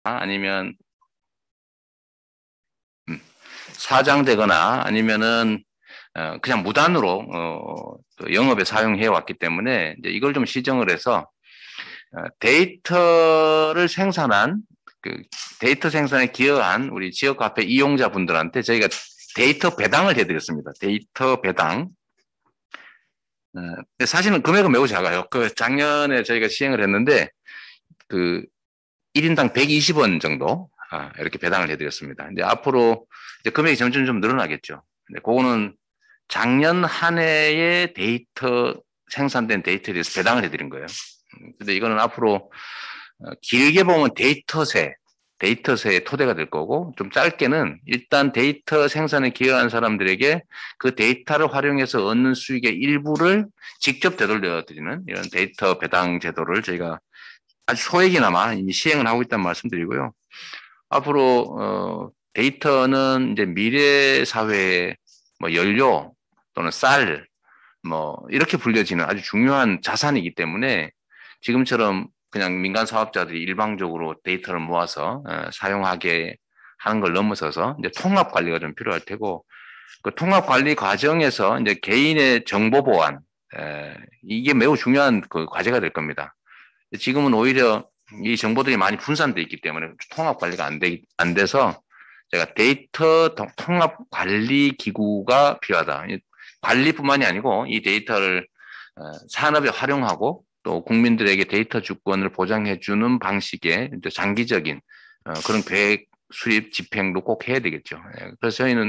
아니면 사장되거나 아니면은 그냥 무단으로 또 영업에 사용해 왔기 때문에 이제 이걸 좀 시정을 해서 데이터를 생산한 그 데이터 생산에 기여한 우리 지역 카페 이용자분들한테 저희가 데이터 배당을 해드렸습니다. 데이터 배당. 사실은 금액은 매우 작아요. 그 작년에 저희가 시행을 했는데 그 1인당 120원 정도 이렇게 배당을 해드렸습니다. 이제 앞으로 이제 금액이 점점 좀 늘어나겠죠. 근데 그거는 작년 한 해에 데이터 생산된 데이터에 대해서 배당을 해드린 거예요. 근데 이거는 앞으로 길게 보면 데이터세의 토대가 될 거고 좀 짧게는 일단 데이터 생산에 기여한 사람들에게 그 데이터를 활용해서 얻는 수익의 일부를 직접 되돌려 드리는 이런 데이터 배당 제도를 저희가 아주 소액이나마 이미 시행을 하고 있다는 말씀드리고요. 앞으로 데이터는 이제 미래 사회의 뭐 연료 또는 쌀 뭐 이렇게 불려지는 아주 중요한 자산이기 때문에 지금처럼 그냥 민간 사업자들이 일방적으로 데이터를 모아서 사용하게 하는 걸 넘어서서 이제 통합 관리가 좀 필요할 테고 그 통합 관리 과정에서 이제 개인의 정보 보안 이게 매우 중요한 그 과제가 될 겁니다. 지금은 오히려 이 정보들이 많이 분산돼 있기 때문에 통합 관리가 안 돼서 제가 데이터 통합 관리 기구가 필요하다. 관리뿐만이 아니고 이 데이터를 산업에 활용하고 또 국민들에게 데이터 주권을 보장해주는 방식의 장기적인 그런 계획 수립 집행도 꼭 해야 되겠죠. 그래서 저희는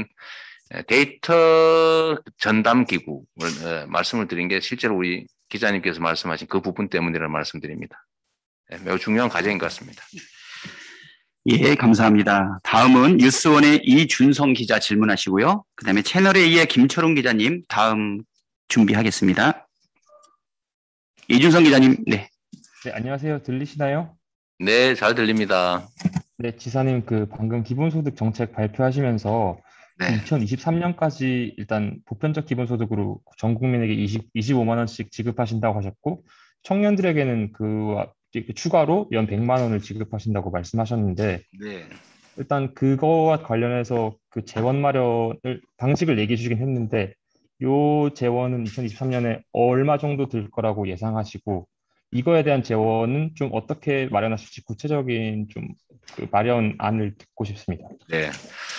데이터 전담 기구를 말씀을 드린 게 실제로 우리 기자님께서 말씀하신 그 부분 때문이라는 말씀드립니다. 매우 중요한 과제인 것 같습니다. 예, 감사합니다. 다음은 뉴스원의 이준성 기자 질문하시고요. 그다음에 채널A의 김철웅 기자님 다음 준비하겠습니다. 이준성 기자님, 네. 네, 안녕하세요. 들리시나요? 네, 잘 들립니다. 네, 지사님 방금 기본소득 정책 발표하시면서 네. 2023년까지 일단 보편적 기본소득으로 전 국민에게 25만 원씩 지급하신다고 하셨고 청년들에게는 그 추가로 연 100만 원을 지급하신다고 말씀하셨는데 네. 일단 그거와 관련해서 그 재원 마련을 방식을 얘기해 주시긴 했는데 요 재원은 2023년에 얼마 정도 들 거라고 예상하시고 이거에 대한 재원은 좀 어떻게 마련하실지 구체적인 좀 그 마련안을 듣고 싶습니다. 네.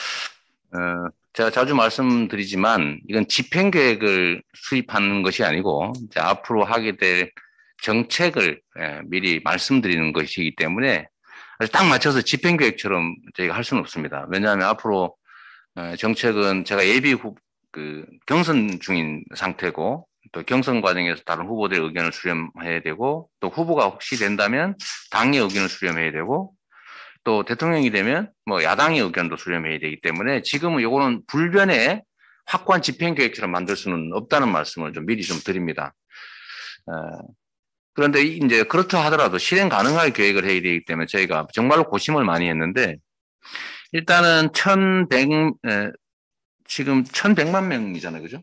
제가 자주 말씀드리지만 이건 집행계획을 수립하는 것이 아니고 이제 앞으로 하게 될 정책을 미리 말씀드리는 것이기 때문에 딱 맞춰서 집행계획처럼 저희가 할 수는 없습니다. 왜냐하면 앞으로 정책은 제가 경선 중인 상태고 또 경선 과정에서 다른 후보들의 의견을 수렴해야 되고 또 후보가 혹시 된다면 당의 의견을 수렴해야 되고 또 대통령이 되면 뭐 야당의 의견도 수렴해야 되기 때문에 지금은 요거는 불변의 확고한 집행계획처럼 만들 수는 없다는 말씀을 좀 미리 좀 드립니다. 그런데 이제 그렇다 하더라도 실행 가능할 계획을 해야 되기 때문에 저희가 정말로 고심을 많이 했는데 일단은 지금 1100만 명이잖아요. 그죠?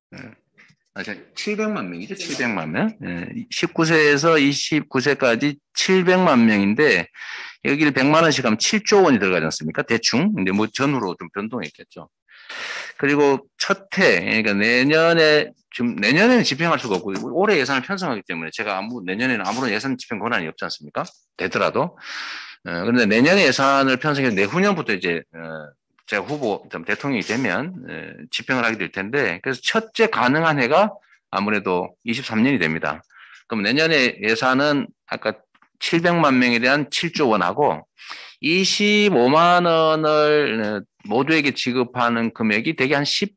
700만 명이죠. 700만 명. 19세에서 29세까지 700만 명인데 여기를 100만 원씩 하면 7조 원이 들어가지 않습니까? 대충. 근데 뭐 전후로 좀 변동했겠죠. 그리고 첫 해, 그러니까 내년에는 집행할 수가 없고 올해 예산을 편성하기 때문에 제가 내년에는 아무런 예산 집행 권한이 없지 않습니까? 되더라도. 그런데 내년에 예산을 편성해서 내후년부터 이제 제가 후보 대통령이 되면 집행을 하게 될 텐데 그래서 첫째 가능한 해가 아무래도 23년이 됩니다. 그럼 내년에 예산은 아까 700만 명에 대한 7조 원하고 25만 원을 모두에게 지급하는 금액이 대개 한 10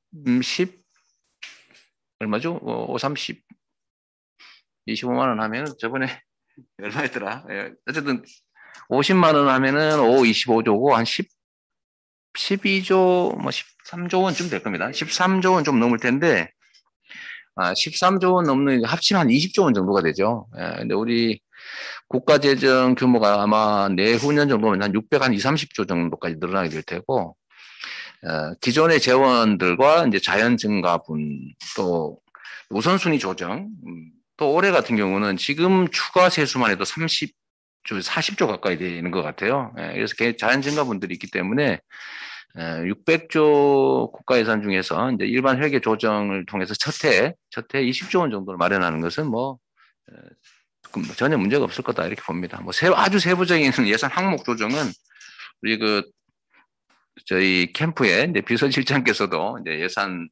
얼마죠? 30 25만 원 하면 저번에 얼마였더라? 어쨌든 50만 원 하면은 25조고 한 12조 뭐 13조 원쯤 될 겁니다. 13조 원 좀 넘을 텐데 13조 원 넘는 합치면 한 20조 원 정도가 되죠. 근데 우리 국가 재정 규모가 아마 내후년 정도면 한 30조 정도까지 늘어나게 될 테고 기존의 재원들과 이제 자연 증가분 또 우선순위 조정 또 올해 같은 경우는 지금 추가 세수만 해도 좀 40조 가까이 되는 것 같아요. 그래서 자연 증가분들이 있기 때문에 600조 국가 예산 중에서 이제 일반 회계 조정을 통해서 첫해 20조 원 정도를 마련하는 것은 뭐 전혀 문제가 없을 거다 이렇게 봅니다. 뭐 아주 세부적인 예산 항목 조정은 우리 저희 캠프에 이제 비서실장께서도 이제 예산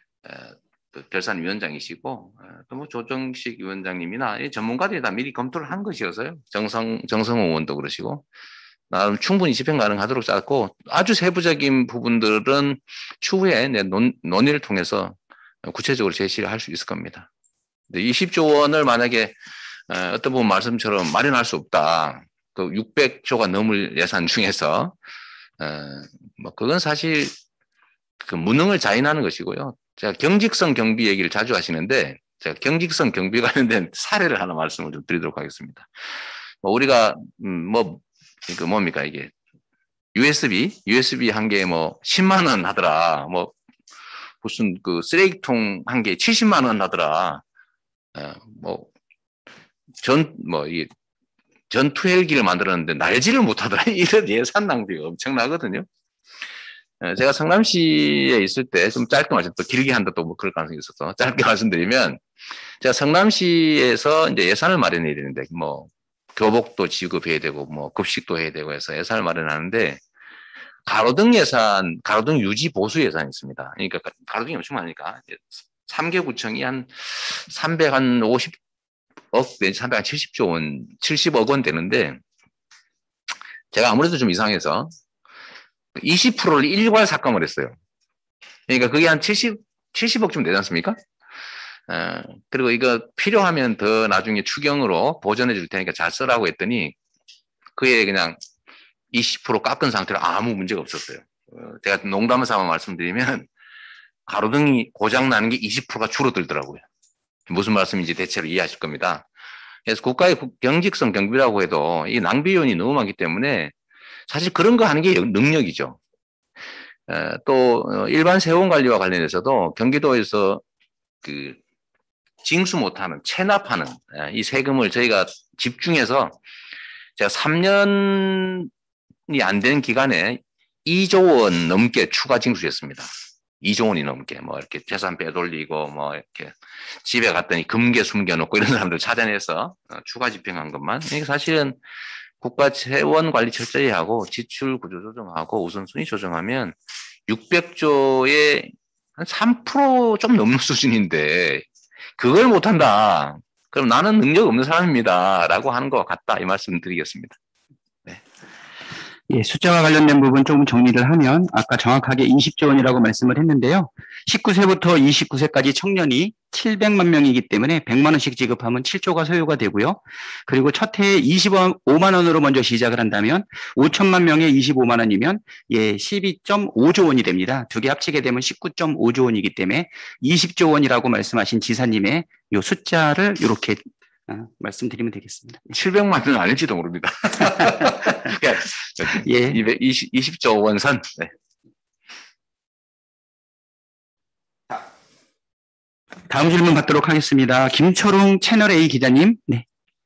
결산위원장이시고 또 뭐 조정식 위원장님이나 이 전문가들이 다 미리 검토를 한 것이어서요. 정성호 의원도 그러시고 나름 충분히 집행 가능하도록 짰고 아주 세부적인 부분들은 추후에 논의를 통해서 구체적으로 제시를 할 수 있을 겁니다. 20조 원을 만약에 어떤 부분 말씀처럼 마련할 수 없다. 그 600조가 넘을 예산 중에서 뭐 그건 사실 그 무능을 자인하는 것이고요. 제가 경직성 경비 얘기를 자주 하시는데 제가 경직성 경비 관련된 사례를 하나 말씀을 좀 드리도록 하겠습니다. 우리가 뭡니까 이게 USB 한 개에 뭐 10만 원 하더라. 뭐 무슨 그 쓰레기통 한 개에 70만 원 하더라. 이게 전투 헬기를 만들었는데 날지를 못하더라. 이런 예산 낭비가 엄청나거든요. 제가 성남시에 있을 때 좀 짧게 또 길게 한다 또 뭐 그럴 가능성이 있어서 짧게 말씀드리면 제가 성남시에서 이제 예산을 마련해야 되는데 뭐 교복도 지급해야 되고 뭐 급식도 해야 되고 해서 예산을 마련하는데 가로등 유지 보수 예산이 있습니다. 그러니까 가로등이 엄청 많으니까 3개 구청이 한 350억 내지 370조 원, 70억 원 되는데 제가 아무래도 좀 이상해서 20%를 일괄 삭감을 했어요. 그러니까 그게 한 70억쯤 되지 않습니까? 그리고 이거 필요하면 더 나중에 추경으로 보전해 줄 테니까 잘 쓰라고 했더니 그에 그냥 20% 깎은 상태로 아무 문제가 없었어요. 제가 농담을 삼아 말씀드리면 가로등이 고장 나는 게 20%가 줄어들더라고요. 무슨 말씀인지 대체로 이해하실 겁니다. 그래서 국가의 경직성 경비라고 해도 이 낭비 요인이 너무 많기 때문에 사실 그런 거 하는 게 능력이죠. 또 일반 세원 관리와 관련해서도 경기도에서 그 징수 못하는 체납하는 이 세금을 저희가 집중해서 제가 3년이 안 된 기간에 2조 원 넘게 추가 징수했습니다. 2조 원이 넘게 뭐 이렇게 재산 빼돌리고 뭐 이렇게 집에 갔더니 금괴 숨겨놓고 이런 사람들 찾아내서 추가 집행한 것만. 이게 사실은 국가 재원 관리 철저히 하고 지출 구조 조정하고 우선순위 조정하면 600조의 한 3%좀 넘는 수준인데 그걸 못한다. 그럼 나는 능력 없는 사람입니다. 라고 하는 것 같다. 이 말씀 드리겠습니다. 네. 예, 숫자와 관련된 부분 조금 정리를 하면 아까 정확하게 20조 원이라고 말씀을 했는데요. 19세부터 29세까지 청년이 700만 명이기 때문에 100만 원씩 지급하면 7조가 소요가 되고요. 그리고 첫 해에 25만 원으로 먼저 시작을 한다면 5천만 명에 25만 원이면 12.5조 원이 됩니다. 두 개 합치게 되면 19.5조 원이기 때문에 20조 원이라고 말씀하신 지사님의 이 숫자를 이렇게 말씀드리면 되겠습니다. 700만 원은 아닐지도 모릅니다. 예. 20조 원 선. 네. 다음 질문 받도록 하겠습니다. 김초롱 채널A 기자님. 네.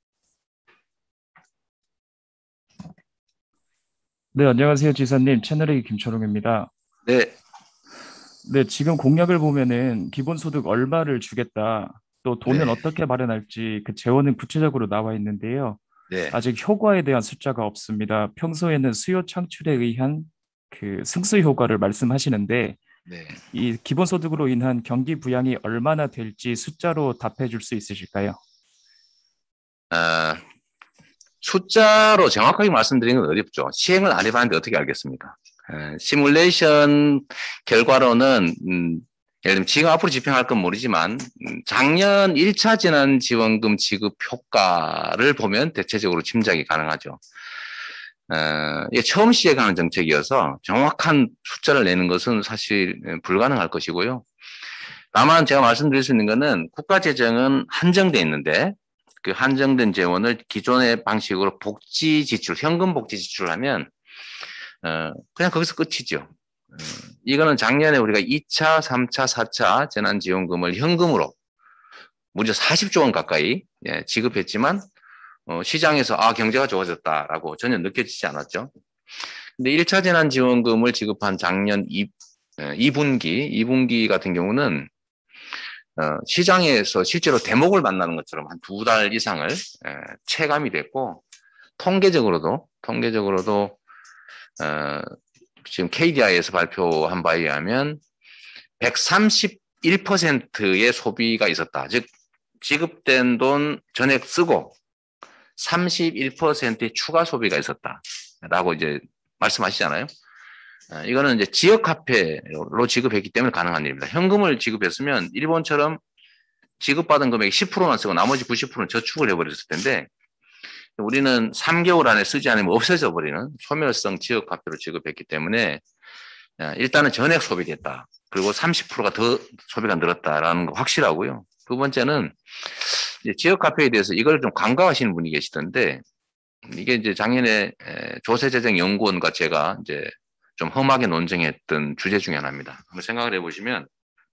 네, 안녕하세요, 지사님. 채널A 김초롱입니다. 네. 네, 지금 공약을 보면은 기본소득 얼마를 주겠다, 또 돈은 네. 어떻게 마련할지 그 재원은 구체적으로 나와 있는데요. 네. 아직 효과에 대한 숫자가 없습니다. 평소에는 수요 창출에 의한 그 승수 효과를 말씀하시는데 네. 이 기본소득으로 인한 경기 부양이 얼마나 될지 숫자로 답해 줄 수 있으실까요? 숫자로 정확하게 말씀드리는 건 어렵죠. 시행을 안 해봤는데 어떻게 알겠습니까? 시뮬레이션 결과로는 예를 들면 지금 앞으로 집행할 건 모르지만 작년 1차 재난지원금 지급 효과를 보면 대체적으로 짐작이 가능하죠. 이게 처음 시행하는 정책이어서 정확한 숫자를 내는 것은 사실 불가능할 것이고요. 다만 제가 말씀드릴 수 있는 것은 국가 재정은 한정돼 있는데 그 한정된 재원을 기존의 방식으로 복지 지출, 현금 복지 지출을 하면 그냥 거기서 끝이죠. 이거는 작년에 우리가 2차, 3차, 4차 재난지원금을 현금으로 무려 40조 원 가까이 지급했지만 시장에서 경제가 좋아졌다라고 전혀 느껴지지 않았죠. 근데 1차 재난지원금을 지급한 작년 2분기 같은 경우는 시장에서 실제로 대목을 만나는 것처럼 한 2달 이상을 체감이 됐고, 통계적으로도 지금 KDI에서 발표한 바에 의하면 131%의 소비가 있었다. 즉 지급된 돈 전액 쓰고 31%의 추가 소비가 있었다라고 이제 말씀하시잖아요. 이거는 이제 지역 화폐로 지급했기 때문에 가능한 일입니다. 현금을 지급했으면 일본처럼 지급받은 금액 10%만 쓰고 나머지 90%는 저축을 해버렸을 텐데, 우리는 3개월 안에 쓰지 않으면 없어져 버리는 소멸성 지역 화폐로 지급했기 때문에 일단은 전액 소비됐다. 그리고 30%가 더 소비가 늘었다라는 거 확실하고요. 두 번째는 이제 지역 화폐에 대해서 이걸 좀 간과하시는 분이 계시던데, 이게 이제 작년에 조세재정연구원과 제가 이제 좀 험하게 논쟁했던 주제 중에 하나입니다. 한번 생각을 해보시면,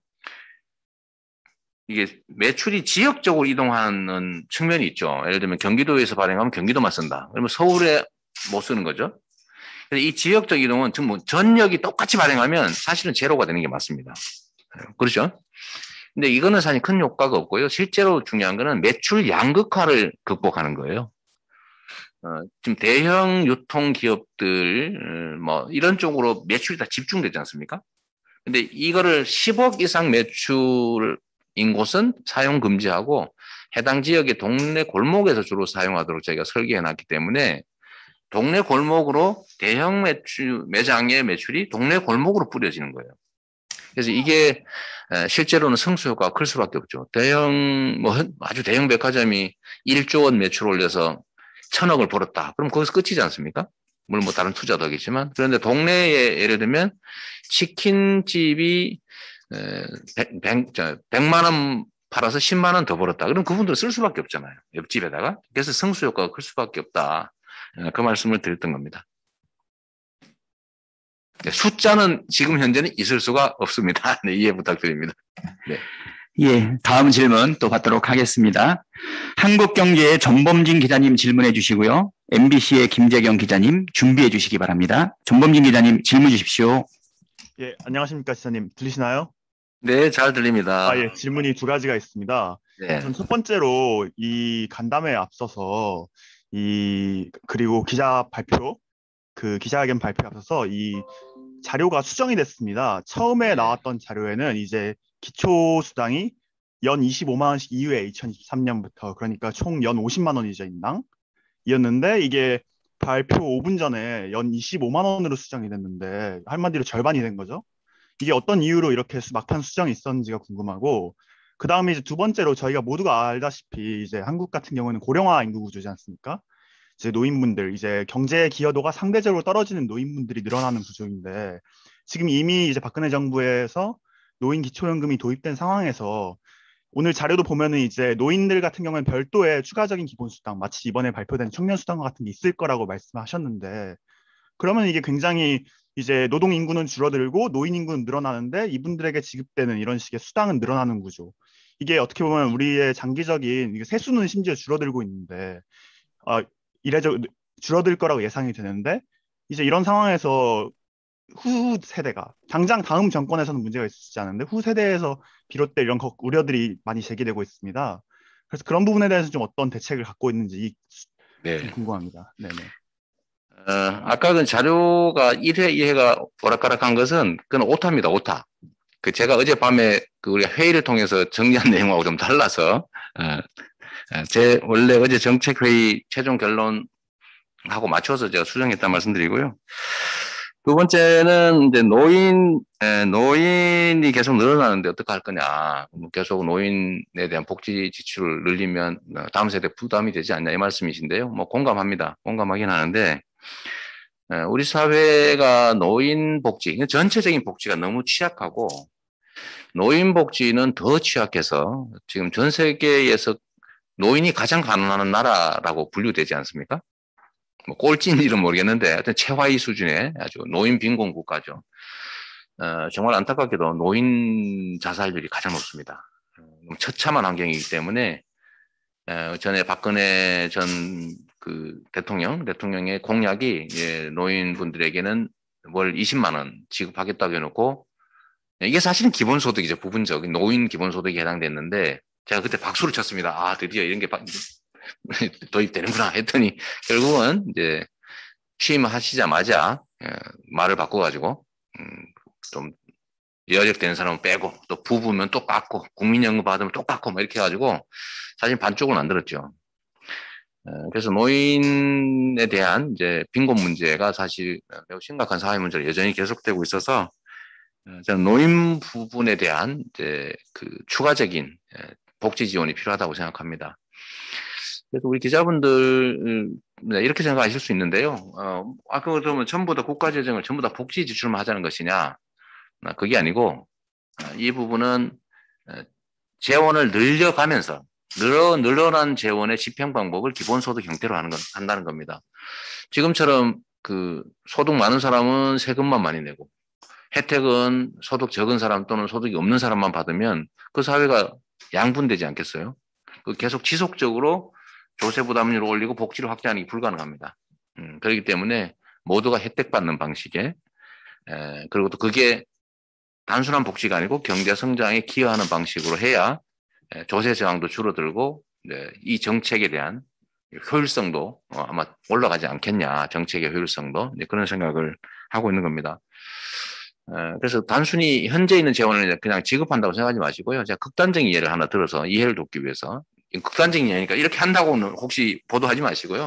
이게 매출이 지역적으로 이동하는 측면이 있죠. 예를 들면 경기도에서 발행하면 경기도만 쓴다. 그러면 서울에 못 쓰는 거죠. 이 지역적 이동은 전역이 똑같이 발행하면 사실은 제로가 되는 게 맞습니다. 그렇죠? 근데 이거는 사실 큰 효과가 없고요. 실제로 중요한 거는 매출 양극화를 극복하는 거예요. 지금 대형 유통기업들 이런 쪽으로 매출이 다 집중되지 않습니까? 근데 이거를 10억 이상 매출인 곳은 사용 금지하고 해당 지역의 동네 골목에서 주로 사용하도록 저희가 설계해 놨기 때문에 동네 골목으로 대형 매장의 매출이 동네 골목으로 뿌려지는 거예요. 그래서 이게 실제로는 승수 효과가 클 수밖에 없죠. 아주 대형 백화점이 1조 원 매출 올려서 1,000억을 벌었다. 그럼 거기서 끝이지 않습니까? 물론 다른 투자도 하겠지만. 그런데 동네에 예를 들면 치킨집이 100만 원 팔아서 10만 원 더 벌었다. 그럼 그분들은 쓸 수밖에 없잖아요. 옆집에다가. 그래서 승수 효과가 클 수밖에 없다. 그 말씀을 드렸던 겁니다. 네, 숫자는 지금 현재는 있을 수가 없습니다. 네, 이해 부탁드립니다. 네. 예, 다음 질문 또 받도록 하겠습니다. 한국경제의 전범진 기자님 질문해 주시고요. MBC의 김재경 기자님 준비해 주시기 바랍니다. 전범진 기자님 질문 주십시오. 예, 안녕하십니까, 시장님. 들리시나요? 네, 잘 들립니다. 예, 질문이 두 가지가 있습니다. 네. 우선 첫 번째로 이 간담회에 앞서서 그리고 기자회견 발표에 앞서서 이 자료가 수정이 됐습니다. 처음에 나왔던 자료에는 이제 기초수당이 연 25만 원씩 이후에 2023년부터, 그러니까 총 연 50만 원이죠, 인당. 이었는데 이게 발표 5분 전에 연 25만 원으로 수정이 됐는데 한마디로 절반이 된 거죠. 이게 어떤 이유로 이렇게 막판 수정이 있었는지가 궁금하고, 그 다음에 이제 두 번째로 저희가 모두가 알다시피 이제 한국 같은 경우는 고령화 인구 구조지 않습니까? 이제 노인분들, 이제 경제 기여도가 상대적으로 떨어지는 노인분들이 늘어나는 구조인데, 지금 이미 이제 박근혜 정부에서 노인 기초연금이 도입된 상황에서 오늘 자료도 보면은 이제 노인들 같은 경우는 별도의 추가적인 기본수당, 마치 이번에 발표된 청년수당과 같은 게 있을 거라고 말씀하셨는데, 그러면 이게 굉장히 이제 노동 인구는 줄어들고 노인 인구는 늘어나는데 이분들에게 지급되는 이런 식의 수당은 늘어나는 구조. 이게 어떻게 보면 우리의 장기적인 세수는 심지어 줄어들고 있는데 이래저래 줄어들 거라고 예상이 되는데, 이제 이런 상황에서 후 세대가 당장 다음 정권에서는 문제가 있지 않은데 후 세대에서 비롯된 이런 우려들이 많이 제기되고 있습니다. 그래서 그런 부분에 대해서 좀 어떤 대책을 갖고 있는지 좀 궁금합니다. 네네. 아까 그 자료가 1회, 2회가 오락가락한 것은 그건 오타입니다. 오타. 제가 어젯밤에 우리가 회의를 통해서 정리한 내용하고 좀 달라서 제 원래 어제 정책회의 최종 결론하고 맞춰서 제가 수정했다는 말씀드리고요. 두 번째는 이제 노인이 계속 늘어나는데 어떻게 할 거냐. 계속 노인에 대한 복지 지출을 늘리면 다음 세대 부담이 되지 않냐 이 말씀이신데요. 공감합니다. 공감하긴 하는데 우리 사회가 노인 복지, 전체적인 복지가 너무 취약하고 노인 복지는 더 취약해서 지금 전 세계에서 노인이 가장 가난한 나라라고 분류되지 않습니까? 꼴찌인지는 모르겠는데 하여튼 최하위 수준의 아주 노인 빈곤 국가죠. 정말 안타깝게도 노인 자살률이 가장 높습니다. 처참한 환경이기 때문에 전에 박근혜 전 그 대통령의 공약이 노인분들에게는 월 20만 원 지급하겠다고 해놓고 이게 사실은 기본소득이죠. 부분적 노인 기본소득에 해당됐는데 제가 그때 박수를 쳤습니다. 아 드디어 이런 게 도입되는구나 했더니 결국은 이제 취임하시자마자 말을 바꿔가지고 좀 여력되는 사람은 빼고 또 부부면 또 깎고 국민연금 받으면 또 깎고 뭐 이렇게 해가지고 사실 반쪽을 만들었죠. 그래서 노인에 대한 이제 빈곤 문제가 사실 매우 심각한 사회 문제로 여전히 계속되고 있어서 저는 노인 부분에 대한 이제 그 추가적인 복지 지원이 필요하다고 생각합니다. 그래서 우리 기자분들 이렇게 생각하실 수 있는데요. 그러면 전부 다 국가재정을 전부 다 복지 지출만 하자는 것이냐? 그게 아니고 이 부분은 재원을 늘려가면서 늘어난 재원의 집행 방법을 기본소득 형태로 한다는 겁니다. 지금처럼 그 소득 많은 사람은 세금만 많이 내고 혜택은 소득 적은 사람 또는 소득이 없는 사람만 받으면 그 사회가 양분되지 않겠어요? 계속 지속적으로 조세 부담률을 올리고 복지를 확대하는 게 불가능합니다. 그렇기 때문에 모두가 혜택 받는 방식에 그리고 또 그게 단순한 복지가 아니고 경제 성장에 기여하는 방식으로 해야 조세 저항도 줄어들고 이 정책에 대한 효율성도 아마 올라가지 않겠냐. 정책의 효율성도 그런 생각을 하고 있는 겁니다. 그래서 단순히 현재 있는 재원을 그냥 지급한다고 생각하지 마시고요. 제가 극단적인 예를 하나 들어서 이해를 돕기 위해서 극단적인 예니까 이렇게 한다고는 혹시 보도하지 마시고요.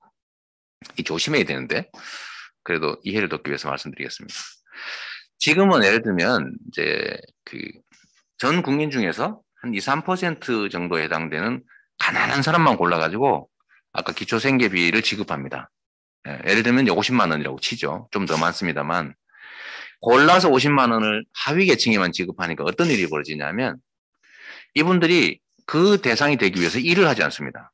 조심해야 되는데 그래도 이해를 돕기 위해서 말씀드리겠습니다. 지금은 예를 들면 이제 그 전 국민 중에서 한 2, 3% 정도에 해당되는 가난한 사람만 골라가지고 아까 기초생계비를 지급합니다. 예를 들면 50만 원이라고 치죠. 좀 더 많습니다만 골라서 50만 원을 하위 계층에만 지급하니까 어떤 일이 벌어지냐면 이분들이 그 대상이 되기 위해서 일을 하지 않습니다.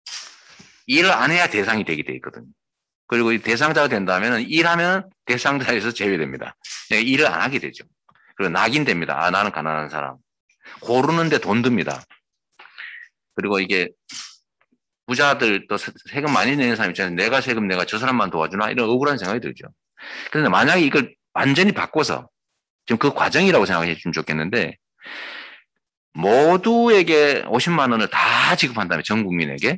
일을 안 해야 대상이 되게 돼 있거든요. 그리고 이 대상자가 된다면 일하면 대상자에서 제외됩니다. 일을 안 하게 되죠. 그리고 낙인됩니다. 아, 나는 가난한 사람. 고르는데 돈 듭니다. 그리고 이게 부자들 또 세금 많이 내는 사람 있잖아요. 내가 세금 내가 저 사람만 도와주나 이런 억울한 생각이 들죠. 그런데 만약에 이걸 완전히 바꿔서 지금 그 과정이라고 생각해 주면 좋겠는데 모두에게 50만 원을 다 지급한다면 전 국민에게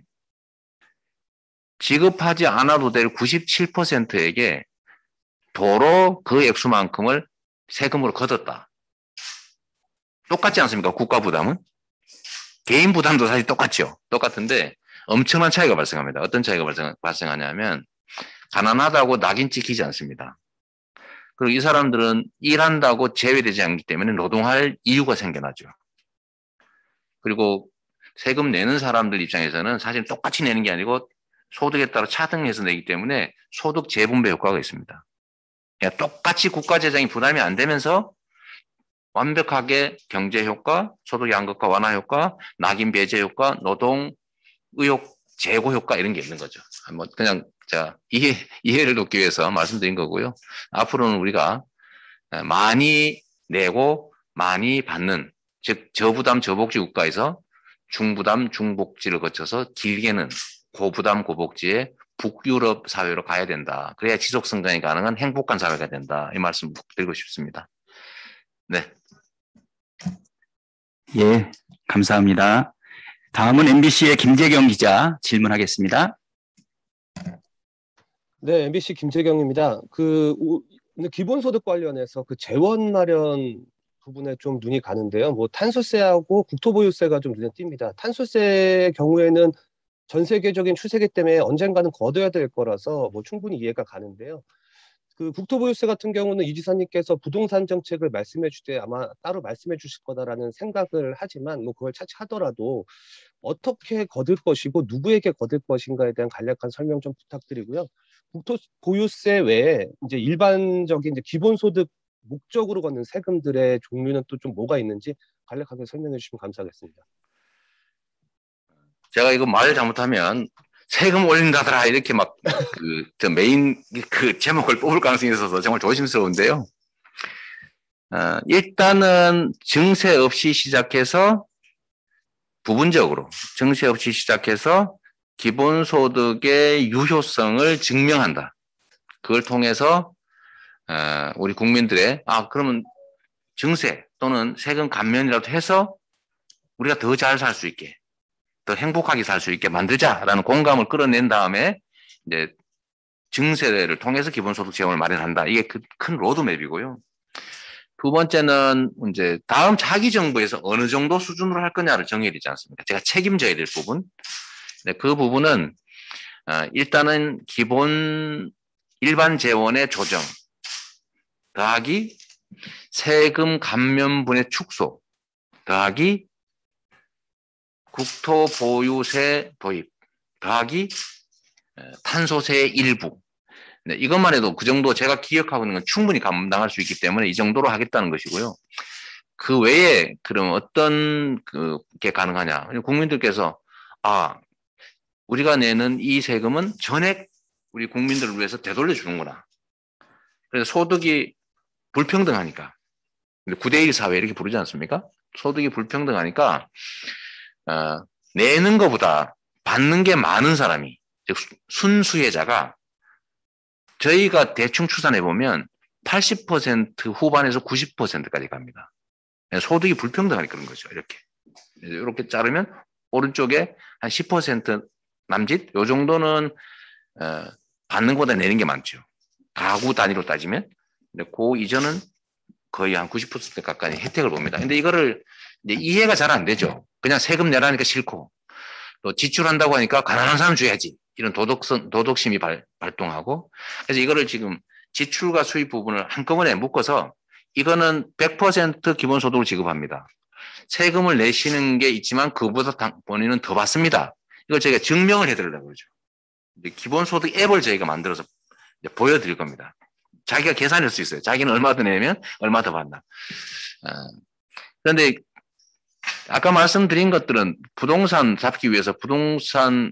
지급하지 않아도 될 97%에게 도로 그 액수만큼을 세금으로 걷었다. 똑같지 않습니까? 국가 부담은? 개인 부담도 사실 똑같죠. 똑같은데 엄청난 차이가 발생합니다. 어떤 차이가 발생하냐면 가난하다고 낙인 찍히지 않습니다. 그리고 이 사람들은 일한다고 제외되지 않기 때문에 노동할 이유가 생겨나죠. 그리고 세금 내는 사람들 입장에서는 사실 똑같이 내는 게 아니고 소득에 따라 차등해서 내기 때문에 소득 재분배 효과가 있습니다. 그러니까 똑같이 국가 재정이 부담이 안 되면서 완벽하게 경제 효과, 소득 양극화 완화 효과, 낙인 배제 효과, 노동 의욕 제고 효과 이런 게 있는 거죠. 뭐 그냥 이해를 돕기 위해서 말씀드린 거고요. 앞으로는 우리가 많이 내고 많이 받는 즉 저부담 저복지 국가에서 중부담 중복지를 거쳐서 길게는 고부담 고복지의 북유럽 사회로 가야 된다. 그래야 지속 성장이 가능한 행복한 사회가 된다. 이 말씀 드리고 싶습니다. 네. 예, 감사합니다. 다음은 MBC의 김재경 기자 질문하겠습니다. 네, MBC 김재경입니다. 기본소득 관련해서 그 재원 마련 부분에 좀 눈이 가는데요. 뭐 탄소세하고 국토보유세가 좀 눈에 띕니다. 탄소세의 경우에는 전 세계적인 추세기 때문에 언젠가는 걷어야 될 거라서 뭐 충분히 이해가 가는데요. 그 국토보유세 같은 경우는 이 지사님께서 부동산 정책을 말씀해 주되 아마 따로 말씀해 주실 거다라는 생각을 하지만 뭐 그걸 차치하더라도 어떻게 거둘 것이고 누구에게 거둘 것인가에 대한 간략한 설명 좀 부탁드리고요. 국토보유세 외에 이제 일반적인 이제 기본소득 목적으로 걷는 세금들의 종류는 또 좀 뭐가 있는지 간략하게 설명해 주시면 감사하겠습니다. 제가 이거 말 잘못하면 세금 올린다더라 이렇게 막 메인 그 제목을 뽑을 가능성이 있어서 정말 조심스러운데요. 일단은 증세 없이 시작해서 부분적으로 증세 없이 시작해서 기본소득의 유효성을 증명한다. 그걸 통해서 우리 국민들의 그러면 증세 또는 세금 감면이라도 해서 우리가 더 잘 살 수 있게, 더 행복하게 살 수 있게 만들자라는 공감을 끌어낸 다음에 이제 증세를 통해서 기본소득 재원을 마련한다. 이게 큰 로드맵이고요. 두 번째는 이제 다음 차기 정부에서 어느 정도 수준으로 할 거냐를 정해야 되지 않습니까? 제가 책임져야 될 부분. 네, 그 부분은 일단은 기본 일반 재원의 조정 더하기 세금 감면분의 축소 더하기 국토보유세 도입 더하기 탄소세의 일부. 네, 이것만 해도 그 정도 제가 기억하고 있는 건 충분히 감당할 수 있기 때문에 이 정도로 하겠다는 것이고요. 그 외에 그럼 어떤 게 가능하냐. 국민들께서 우리가 내는 이 세금은 전액 우리 국민들을 위해서 되돌려 주는구나. 그래서 소득이 불평등하니까. 9대1 사회 이렇게 부르지 않습니까? 소득이 불평등하니까 내는 것보다 받는 게 많은 사람이, 즉 순수혜자가 저희가 대충 추산해 보면 80% 후반에서 90%까지 갑니다. 소득이 불평등하니까 그런 거죠. 이렇게 자르면 오른쪽에 한 10% 남짓 요 정도는 받는 것보다 내는 게 많죠. 가구 단위로 따지면. 근데 그 이전은 거의 한 90% 가까이 혜택을 봅니다. 근데 이거를 이제 이해가 잘 안 되죠. 그냥 세금 내라니까 싫고 또 지출한다고 하니까 가난한 사람 줘야지. 이런 도덕심이 발동하고. 그래서 이거를 지금 지출과 수입 부분을 한꺼번에 묶어서 이거는 100% 기본소득을 지급합니다. 세금을 내시는 게 있지만 그보다 본인은 더 받습니다. 이걸 저희가 증명을 해드리려고 그러죠. 기본소득 앱을 저희가 만들어서 보여드릴 겁니다. 자기가 계산할 수 있어요. 자기는 얼마 더 내면 얼마 더 받나. 그런데 아까 말씀드린 것들은 부동산 잡기 위해서 부동산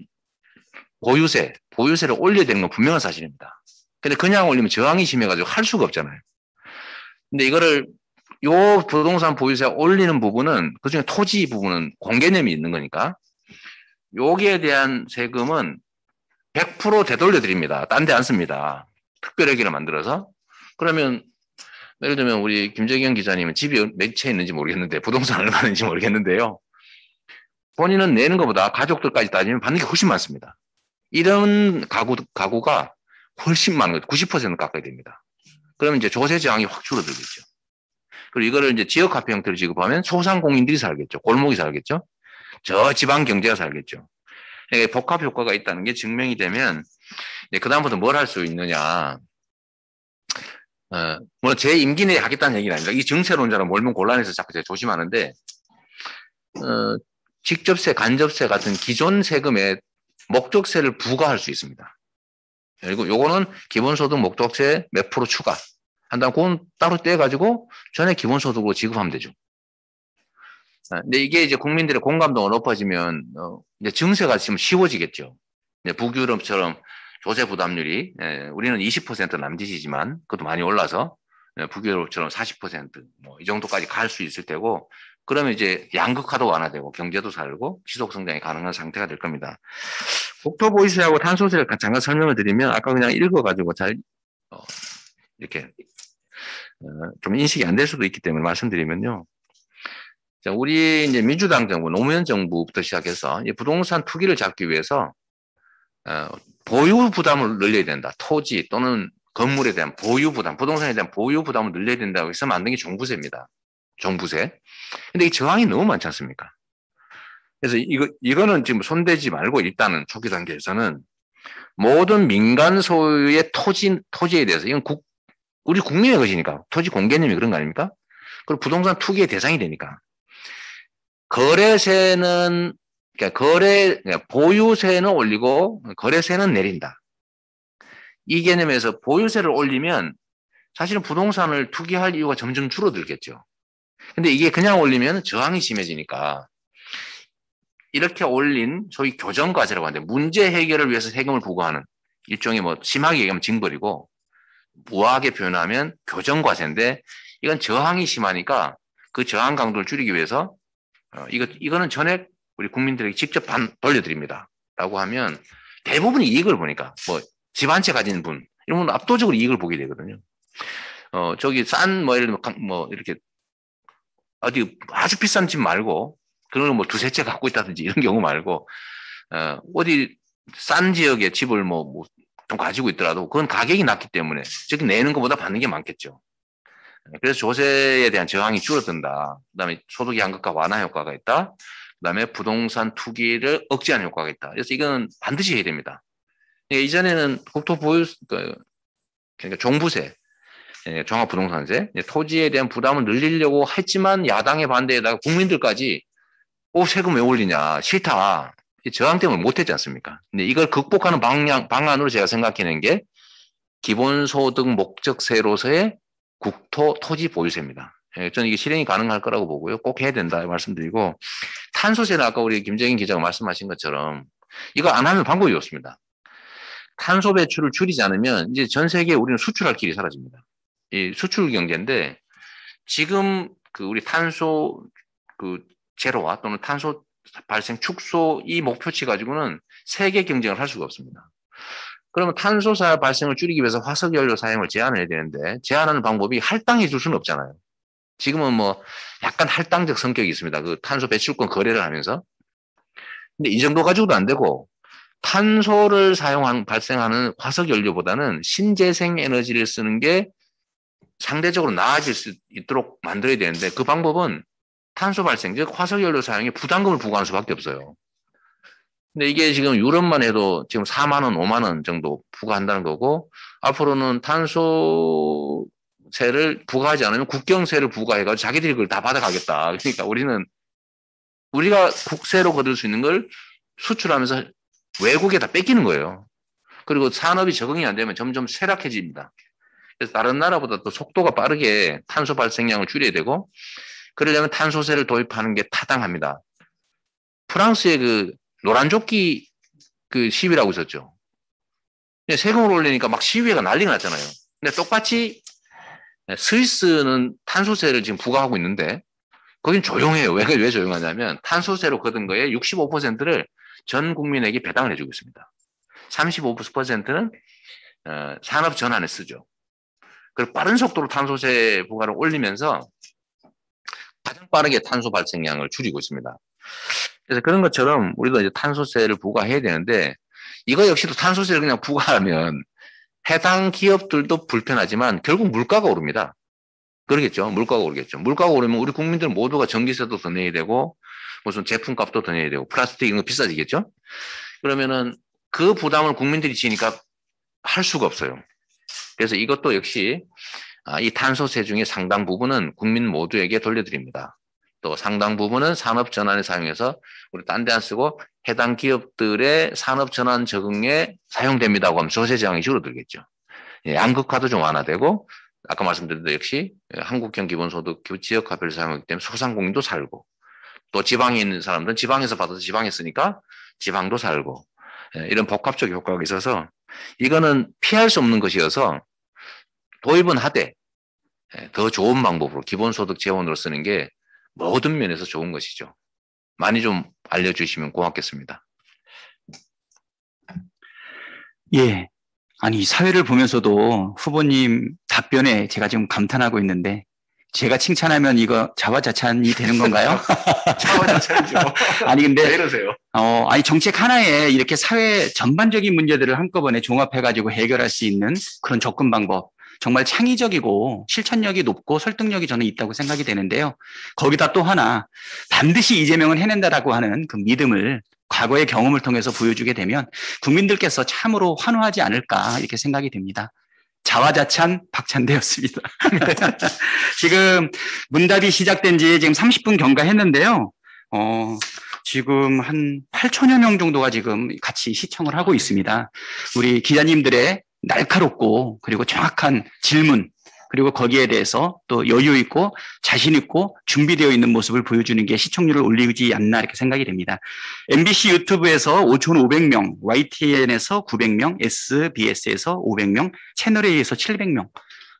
보유세를 올려야 되는 건 분명한 사실입니다. 근데 그냥 올리면 저항이 심해가지고 할 수가 없잖아요. 근데 이거를 요 부동산 보유세 올리는 부분은 그중에 토지 부분은 공개념이 있는 거니까 여기에 대한 세금은 100% 되돌려 드립니다. 딴 데 안 씁니다. 특별회계를 만들어서. 그러면 예를 들면 우리 김재경 기자님은 집이 몇 채 있는지 모르겠는데 부동산 얼마 있는지 모르겠는데요. 본인은 내는 것보다 가족들까지 따지면 받는 게 훨씬 많습니다. 이런 가구가 훨씬 많은 거죠. 90% 가까이 됩니다. 그러면 이제 조세 저항이 확 줄어들겠죠. 그리고 이거를 이제 지역화폐 형태로 지급하면 소상공인들이 살겠죠. 골목이 살겠죠. 저 지방 경제가 살겠죠. 복합 효과가 있다는 게 증명이 되면 그다음부터 뭘 할 수 있느냐. 물론 제 임기 내에 하겠다는 얘기는 아닙니다. 이 증세론자는 몰면 곤란해서 자꾸 제가 조심하는데 직접세, 간접세 같은 기존 세금에 목적세를 부과할 수 있습니다. 그리고 요거는 기본소득 목적세 몇 프로 추가 한다면 그건 따로 떼가지고 전액 기본소득으로 지급하면 되죠. 근데 이게 이제 국민들의 공감도가 높아지면 이제 증세가 지금 쉬워지겠죠. 북유럽처럼 조세 부담률이 우리는 20% 남짓이지만 그것도 많이 올라서 북유럽처럼 40% 뭐 이 정도까지 갈 수 있을 테고 그러면 이제 양극화도 완화되고 경제도 살고 지속 성장이 가능한 상태가 될 겁니다. 국토보유세하고 탄소세를 잠깐 설명을 드리면 아까 그냥 읽어가지고 잘 이렇게 좀 인식이 안 될 수도 있기 때문에 말씀드리면요. 자, 우리 이제 민주당 정부, 노무현 정부부터 시작해서 이 부동산 투기를 잡기 위해서 보유 부담을 늘려야 된다. 토지 또는 건물에 대한 보유 부담, 부동산에 대한 보유 부담을 늘려야 된다고 해서 만든 게 종부세입니다. 종부세. 근데 이 저항이 너무 많지 않습니까? 그래서 이거는 지금 손대지 말고 일단은 초기 단계에서는 모든 민간 소유의 토지에 대해서 이건 우리 국민의 것이니까 토지 공개념이 그런 거 아닙니까? 그리고 부동산 투기의 대상이 되니까 거래세는 그러니까 보유세는 올리고 거래세는 내린다. 이 개념에서 보유세를 올리면 사실은 부동산을 투기할 이유가 점점 줄어들겠죠. 근데 이게 그냥 올리면 저항이 심해지니까 이렇게 올린 소위 교정과세라고 하는데 문제 해결을 위해서 세금을 부과하는 일종의 뭐 심하게 얘기하면 징벌이고 우아하게 표현하면 교정과세인데 이건 저항이 심하니까 그 저항 강도를 줄이기 위해서 이거는 전액 우리 국민들에게 직접 돌려드립니다. 라고 하면 대부분이 이익을 보니까 뭐 집 한 채 가진 분 이런 분 압도적으로 이익을 보게 되거든요. 저기 예를 들면 뭐 이렇게 어디 아주 비싼 집 말고 그런 거 뭐 두세 채 갖고 있다든지 이런 경우 말고 어디 싼 지역에 집을 좀 가지고 있더라도 그건 가격이 낮기 때문에 즉 내는 것보다 받는 게 많겠죠. 그래서 조세에 대한 저항이 줄어든다. 그다음에 소득 양극화 완화 효과가 있다. 그다음에 부동산 투기를 억제하는 효과가 있다. 그래서 이건 반드시 해야 됩니다. 이전에는 그러니까 종부세, 종합부동산세, 토지에 대한 부담을 늘리려고 했지만 야당의 반대에다가 국민들까지 세금 왜 올리냐, 싫다. 저항 때문에 못했지 않습니까? 근데 이걸 극복하는 방안으로 제가 생각해낸 게 기본소득 목적세로서의 국토 토지 보유세입니다. 저는 이게 실행이 가능할 거라고 보고요. 꼭 해야 된다 말씀드리고, 탄소세는 아까 우리 김정인 기자가 말씀하신 것처럼 이거 안 하면 방법이 없습니다. 탄소 배출을 줄이지 않으면 이제 전 세계에 우리는 수출할 길이 사라집니다. 이 수출 경제인데 지금 우리 탄소 제로화 또는 탄소 발생 축소 이 목표치 가지고는 세계 경쟁을 할 수가 없습니다. 그러면 탄소사 발생을 줄이기 위해서 화석연료 사용을 제한해야 되는데 제한하는 방법이 할당해 줄 수는 없잖아요. 지금은 뭐 약간 할당적 성격이 있습니다. 그 탄소 배출권 거래를 하면서. 근데 이 정도 가지고도 안 되고 탄소를 발생하는 화석연료보다는 신재생 에너지를 쓰는 게 상대적으로 나아질 수 있도록 만들어야 되는데 그 방법은 탄소 발생, 즉 화석연료 사용에 부담금을 부과하는 수밖에 없어요. 근데 이게 지금 유럽만 해도 지금 4만 원, 5만 원 정도 부과한다는 거고 앞으로는 탄소세를 부과하지 않으면 국경세를 부과해가지고 자기들이 그걸 다 받아가겠다. 그러니까 우리가 국세로 거둘 수 있는 걸 수출하면서 외국에 다 뺏기는 거예요. 그리고 산업이 적응이 안 되면 점점 쇠락해집니다. 그래서 다른 나라보다 또 속도가 빠르게 탄소 발생량을 줄여야 되고 그러려면 탄소세를 도입하는 게 타당합니다. 프랑스의 노란조끼 시위라고 있었죠. 세금을 올리니까 막 시위가 난리가 났잖아요. 근데 똑같이 스위스는 탄소세를 지금 부과하고 있는데 거긴 조용해요. 왜 조용하냐면 탄소세로 거둔 거에 65%를 전 국민에게 배당을 해주고 있습니다. 35%는 산업 전환에 쓰죠. 그리고 빠른 속도로 탄소세 부과를 올리면서 가장 빠르게 탄소 발생량을 줄이고 있습니다. 그래서 그런 것처럼 우리도 이제 탄소세를 부과해야 되는데 이거 역시도 탄소세를 그냥 부과하면 해당 기업들도 불편하지만 결국 물가가 오릅니다. 그러겠죠. 물가가 오르겠죠. 물가가 오르면 우리 국민들 모두가 전기세도 더 내야 되고 무슨 제품값도 더 내야 되고 플라스틱 이런 거 비싸지겠죠. 그러면은 그 부담을 국민들이 지니까 할 수가 없어요. 그래서 이것도 역시 이 탄소세 중에 상당 부분은 국민 모두에게 돌려드립니다. 또 상당 부분은 산업 전환에 사용해서 우리 딴 데 안 쓰고 해당 기업들의 산업 전환 적응에 사용됩니다고 하면 조세 저항이 줄어들겠죠. 양극화도 좀 완화되고 아까 말씀드린 대로 역시 한국형 기본소득 지역화폐를 사용하기 때문에 소상공인도 살고 또 지방에 있는 사람들은 지방에서 받아서 지방에 쓰니까 지방도 살고 이런 복합적 효과가 있어서 이거는 피할 수 없는 것이어서 도입은 하되 더 좋은 방법으로 기본소득 재원으로 쓰는 게 모든 면에서 좋은 것이죠. 많이 좀 알려주시면 고맙겠습니다. 예. 아니, 이 사회를 보면서도 후보님 답변에 제가 지금 감탄하고 있는데 제가 칭찬하면 이거 자화자찬이 되는 건가요? 자화자찬이죠. 아니, 근데. 왜 이러세요? 아니, 정책 하나에 이렇게 사회 전반적인 문제들을 한꺼번에 종합해가지고 해결할 수 있는 그런 접근 방법. 정말 창의적이고 실천력이 높고 설득력이 저는 있다고 생각이 되는데요. 거기다 또 하나 반드시 이재명은 해낸다라고 하는 그 믿음을 과거의 경험을 통해서 보여주게 되면 국민들께서 참으로 환호하지 않을까 이렇게 생각이 됩니다. 자화자찬 박찬대였습니다. 지금 문답이 시작된 지 지금 30분 경과했는데요. 지금 한 8천여 명 정도가 지금 같이 시청을 하고 있습니다. 우리 기자님들의 날카롭고 그리고 정확한 질문 그리고 거기에 대해서 또 여유 있고 자신 있고 준비되어 있는 모습을 보여주는 게 시청률을 올리지 않나 이렇게 생각이 됩니다. MBC 유튜브에서 5,500명, YTN에서 900명, SBS에서 500명, 채널A에서 700명.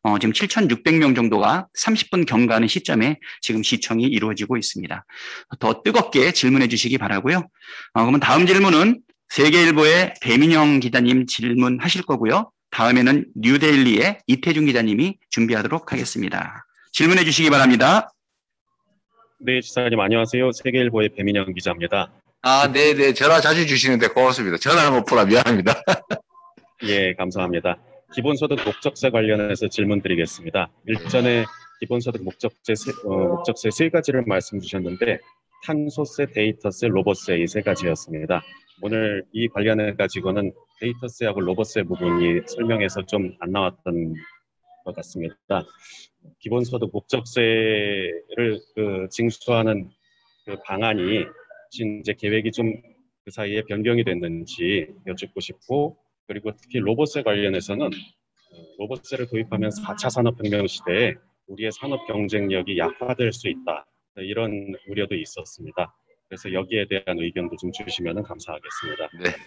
지금 7,600명 정도가 30분 경과하는 시점에 지금 시청이 이루어지고 있습니다. 더 뜨겁게 질문해 주시기 바라고요. 그러면 다음 질문은 세계일보의 배민영 기자님 질문하실 거고요. 다음에는 뉴데일리의 이태준 기자님이 준비하도록 하겠습니다. 질문해 주시기 바랍니다. 네, 지사님 안녕하세요. 세계일보의 배민영 기자입니다. 네네. 전화 자주 주시는데 고맙습니다. 전화를 못 보라 미안합니다. 예, 감사합니다. 기본소득 목적세 관련해서 질문드리겠습니다. 일전에 기본소득 목적세 세 가지를 말씀 주셨는데 탄소세, 데이터세, 로봇세 이 세 가지였습니다. 오늘 이 관련해 가지고는 데이터세하고 로봇세 부분이 설명에서 좀 안 나왔던 것 같습니다. 기본소득 목적세를 징수하는 그 방안이 혹시 이제 계획이 좀 그 사이에 변경이 됐는지 여쭙고 싶고, 그리고 특히 로봇세 관련해서는 로봇세를 도입하면 4차 산업혁명 시대에 우리의 산업 경쟁력이 약화될 수 있다, 이런 우려도 있었습니다. 그래서 여기에 대한 의견도 좀 주시면 감사하겠습니다. 네.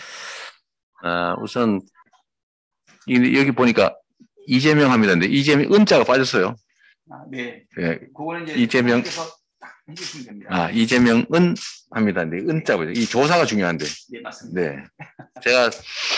우선 여기 보니까 이재명 합니다. 근데 이재명 은자가 빠졌어요. 네. 네. 그거는 이제 이재명 해주시면 됩니다. 이재명 은 합니다. 근데 은자고요. 이 조사가 중요한데. 네, 맞습니다. 네. 제가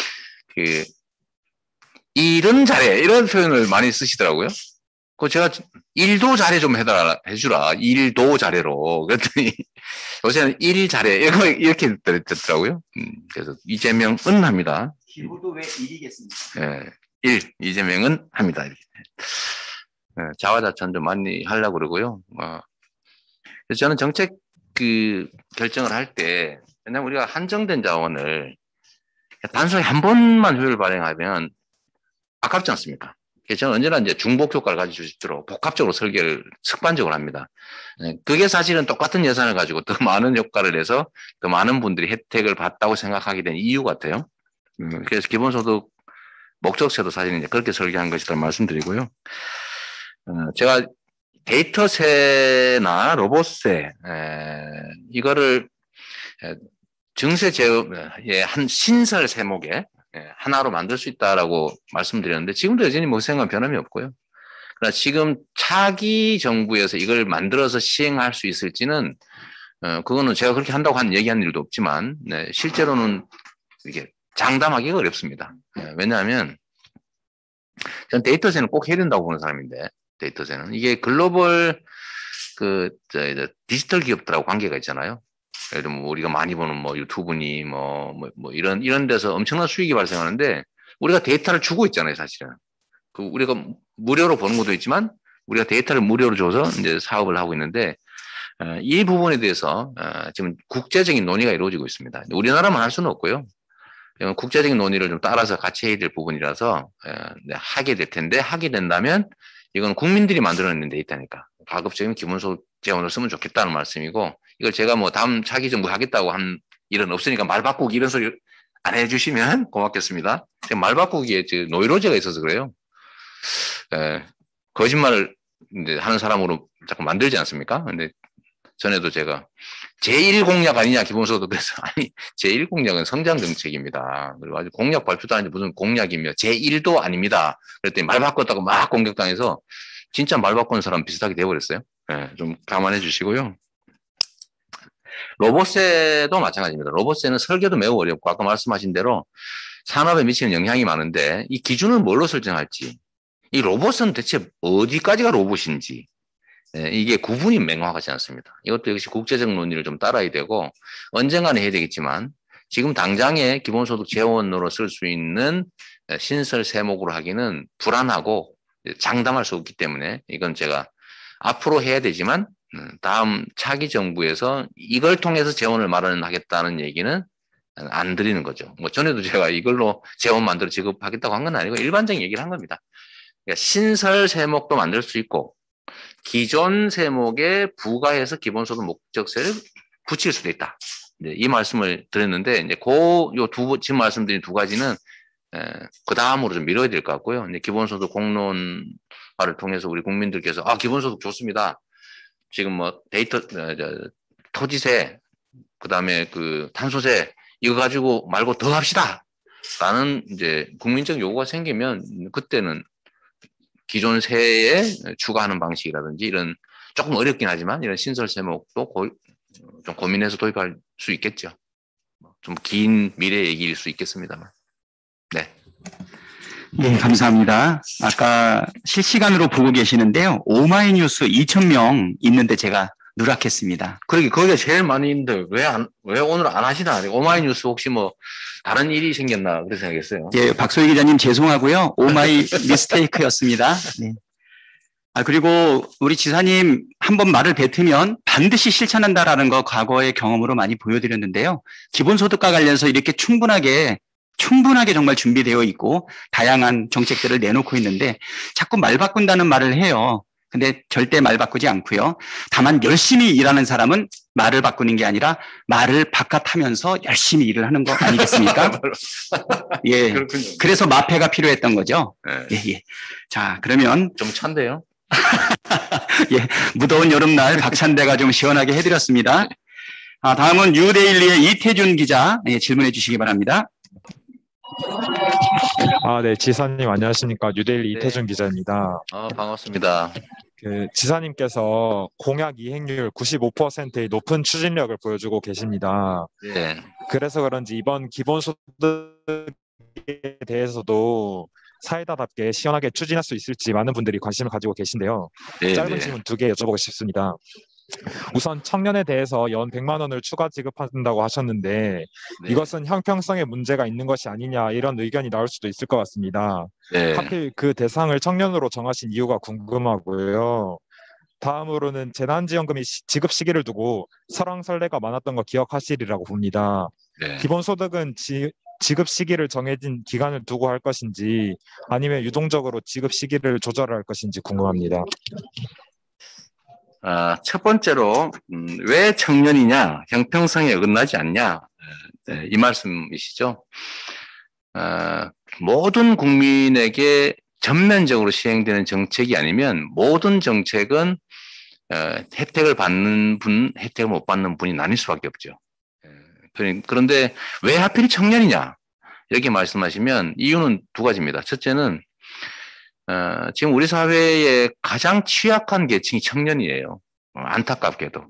일은 잘해 이런 표현을 많이 쓰시더라고요. 그 제가 일도 잘해 좀 해주라. 일도 잘해로. 그랬더니 요새는 일 잘해 이렇게 됐더라고요. 그래서 이재명은 합니다. 기호도 왜 일이겠습니까? 네, 이재명은 합니다. 이렇게. 네, 자화자찬 좀 많이 하려고 그러고요. 그래서 저는 정책 결정을 할 때, 왜냐면 우리가 한정된 자원을 단순히 한 번만 효율 발행하면 아깝지 않습니까? 그래서 저는 언제나 이제 중복 효과를 가지고 싶도록 복합적으로 설계를 습관적으로 합니다. 그게 사실은 똑같은 예산을 가지고 더 많은 효과를 내서 더 많은 분들이 혜택을 받다고 생각하게 된 이유 같아요. 그래서 기본소득 목적세도 사실 이제 그렇게 설계한 것이라는 말씀드리고요. 제가 데이터세나 로봇세, 이거를 증세 제어의 한 신설 세목에 하나로 만들 수 있다라고 말씀드렸는데 지금도 여전히 뭐 생각은 변함이 없고요. 그러나 지금 차기 정부에서 이걸 만들어서 시행할 수 있을지는 그거는 제가 그렇게 한다고 얘기한 일도 없지만 실제로는 이게 장담하기가 어렵습니다. 왜냐하면 전 데이터세는 꼭 해야 된다고 보는 사람인데 데이터세는 이게 글로벌 디지털 기업들하고 관계가 있잖아요. 예를 들면 우리가 많이 보는 뭐 유튜브니 이런 데서 엄청난 수익이 발생하는데 우리가 데이터를 주고 있잖아요, 사실은. 우리가 무료로 보는 것도 있지만 우리가 데이터를 무료로 줘서 이제 사업을 하고 있는데 이 부분에 대해서 지금 국제적인 논의가 이루어지고 있습니다. 우리나라만 할 수는 없고요. 국제적인 논의를 좀 따라서 같이 해야 될 부분이라서 하게 될 텐데 하게 된다면 이건 국민들이 만들어내는 데이터니까 가급적이면 기본소득 재원을 쓰면 좋겠다는 말씀이고 이걸 제가 뭐 다음 차기 정부 하겠다고 한 일은 없으니까 말 바꾸기 이런 소리 안 해주시면 고맙겠습니다. 제가 말 바꾸기에 노이로제가 있어서 그래요. 거짓말을 이제 하는 사람으로 자꾸 만들지 않습니까? 근데 전에도 제가 제1 공약 아니냐 기본소득 그래서 아니 제1 공약은 성장 정책입니다. 그리고 아주 공약 발표도 아닌데 무슨 공약이며 제1도 아닙니다. 그랬더니 말 바꿨다고 막 공격당해서 진짜 말 바꾸는 사람 비슷하게 돼버렸어요. 좀 감안해 주시고요. 로봇세도 마찬가지입니다. 로봇세는 설계도 매우 어렵고 아까 말씀하신 대로 산업에 미치는 영향이 많은데 이 기준을 뭘로 설정할지 이 로봇은 대체 어디까지가 로봇인지 이게 구분이 명확하지 않습니다. 이것도 역시 국제적 논의를 좀 따라야 되고 언젠가는 해야 되겠지만 지금 당장에 기본소득 재원으로 쓸 수 있는 신설 세목으로 하기는 불안하고 장담할 수 없기 때문에 이건 제가 앞으로 해야 되지만 다음 차기 정부에서 이걸 통해서 재원을 마련하겠다는 얘기는 안 드리는 거죠. 뭐 전에도 제가 이걸로 재원 만들어 지급하겠다고 한 건 아니고 일반적인 얘기를 한 겁니다. 그러니까 신설 세목도 만들 수 있고 기존 세목에 부과해서 기본소득 목적세를 붙일 수도 있다. 이제 이 말씀을 드렸는데 이제 지금 말씀드린 두 가지는 그 다음으로 좀 미뤄야 될 것 같고요. 이제 기본소득 공론화를 통해서 우리 국민들께서 기본소득 좋습니다. 지금 뭐 토지세 그다음에 탄소세 이거 가지고 말고 더 합시다. 라는 이제 국민적 요구가 생기면 그때는 기존 세에 추가하는 방식이라든지 이런 조금 어렵긴 하지만 이런 신설 세목도 좀 고민해서 도입할 수 있겠죠. 좀 긴 미래 얘기일 수 있겠습니다만. 네. 예, 감사합니다. 아까 실시간으로 보고 계시는데요. 오마이뉴스 2,000명 있는데 제가 누락했습니다. 그러게, 거기가 제일 많이 있는데 왜 오늘 안 하시나? 오마이뉴스 혹시 뭐 다른 일이 생겼나? 그렇게 생각했어요. 예, 박소희 기자님 죄송하고요. 오마이 미스테이크였습니다. 네. 그리고 우리 지사님 한번 말을 뱉으면 반드시 실천한다라는 거 과거의 경험으로 많이 보여드렸는데요. 기본소득과 관련해서 이렇게 충분하게 정말 준비되어 있고 다양한 정책들을 내놓고 있는데 자꾸 말 바꾼다는 말을 해요. 근데 절대 말 바꾸지 않고요. 다만 열심히 일하는 사람은 말을 바꾸는 게 아니라 말을 바깥하면서 열심히 일을 하는 거 아니겠습니까? 예. 그렇군요. 그래서 마패가 필요했던 거죠. 네. 예, 예. 자, 그러면 좀 찬데요. 예, 무더운 여름날 박찬대가 좀 시원하게 해드렸습니다. 다음은 뉴데일리의 이태준 기자 질문해 주시기 바랍니다. 네, 지사님 안녕하십니까. 뉴데일리 네. 이태준 기자입니다. 반갑습니다. 지사님께서 공약 이행률 95%의 높은 추진력을 보여주고 계십니다. 네. 그래서 그런지 이번 기본소득에 대해서도 사회다답게 시원하게 추진할 수 있을지 많은 분들이 관심을 가지고 계신데요. 네, 짧은 네. 질문 2개 여쭤보고 싶습니다. 우선 청년에 대해서 연 100만 원을 추가 지급한다고 하셨는데 네. 이것은 형평성에 문제가 있는 것이 아니냐 이런 의견이 나올 수도 있을 것 같습니다. 네. 하필 그 대상을 청년으로 정하신 이유가 궁금하고요. 다음으로는 재난지원금이 지급 시기를 두고 설왕설래가 많았던 거 기억하시리라고 봅니다. 네. 기본소득은 지급 시기를 정해진 기간을 두고 할 것인지 아니면 유동적으로 지급 시기를 조절할 것인지 궁금합니다. 첫 번째로 왜 청년이냐, 형평성에 어긋나지 않냐, 네, 이 말씀이시죠. 모든 국민에게 전면적으로 시행되는 정책이 아니면 모든 정책은 혜택을 받는 분, 혜택을 못 받는 분이 나뉠 수밖에 없죠. 그런데 왜 하필 청년이냐 이렇게 말씀하시면 이유는 두 가지입니다. 첫째는 지금 우리 사회의 가장 취약한 계층이 청년이에요. 안타깝게도.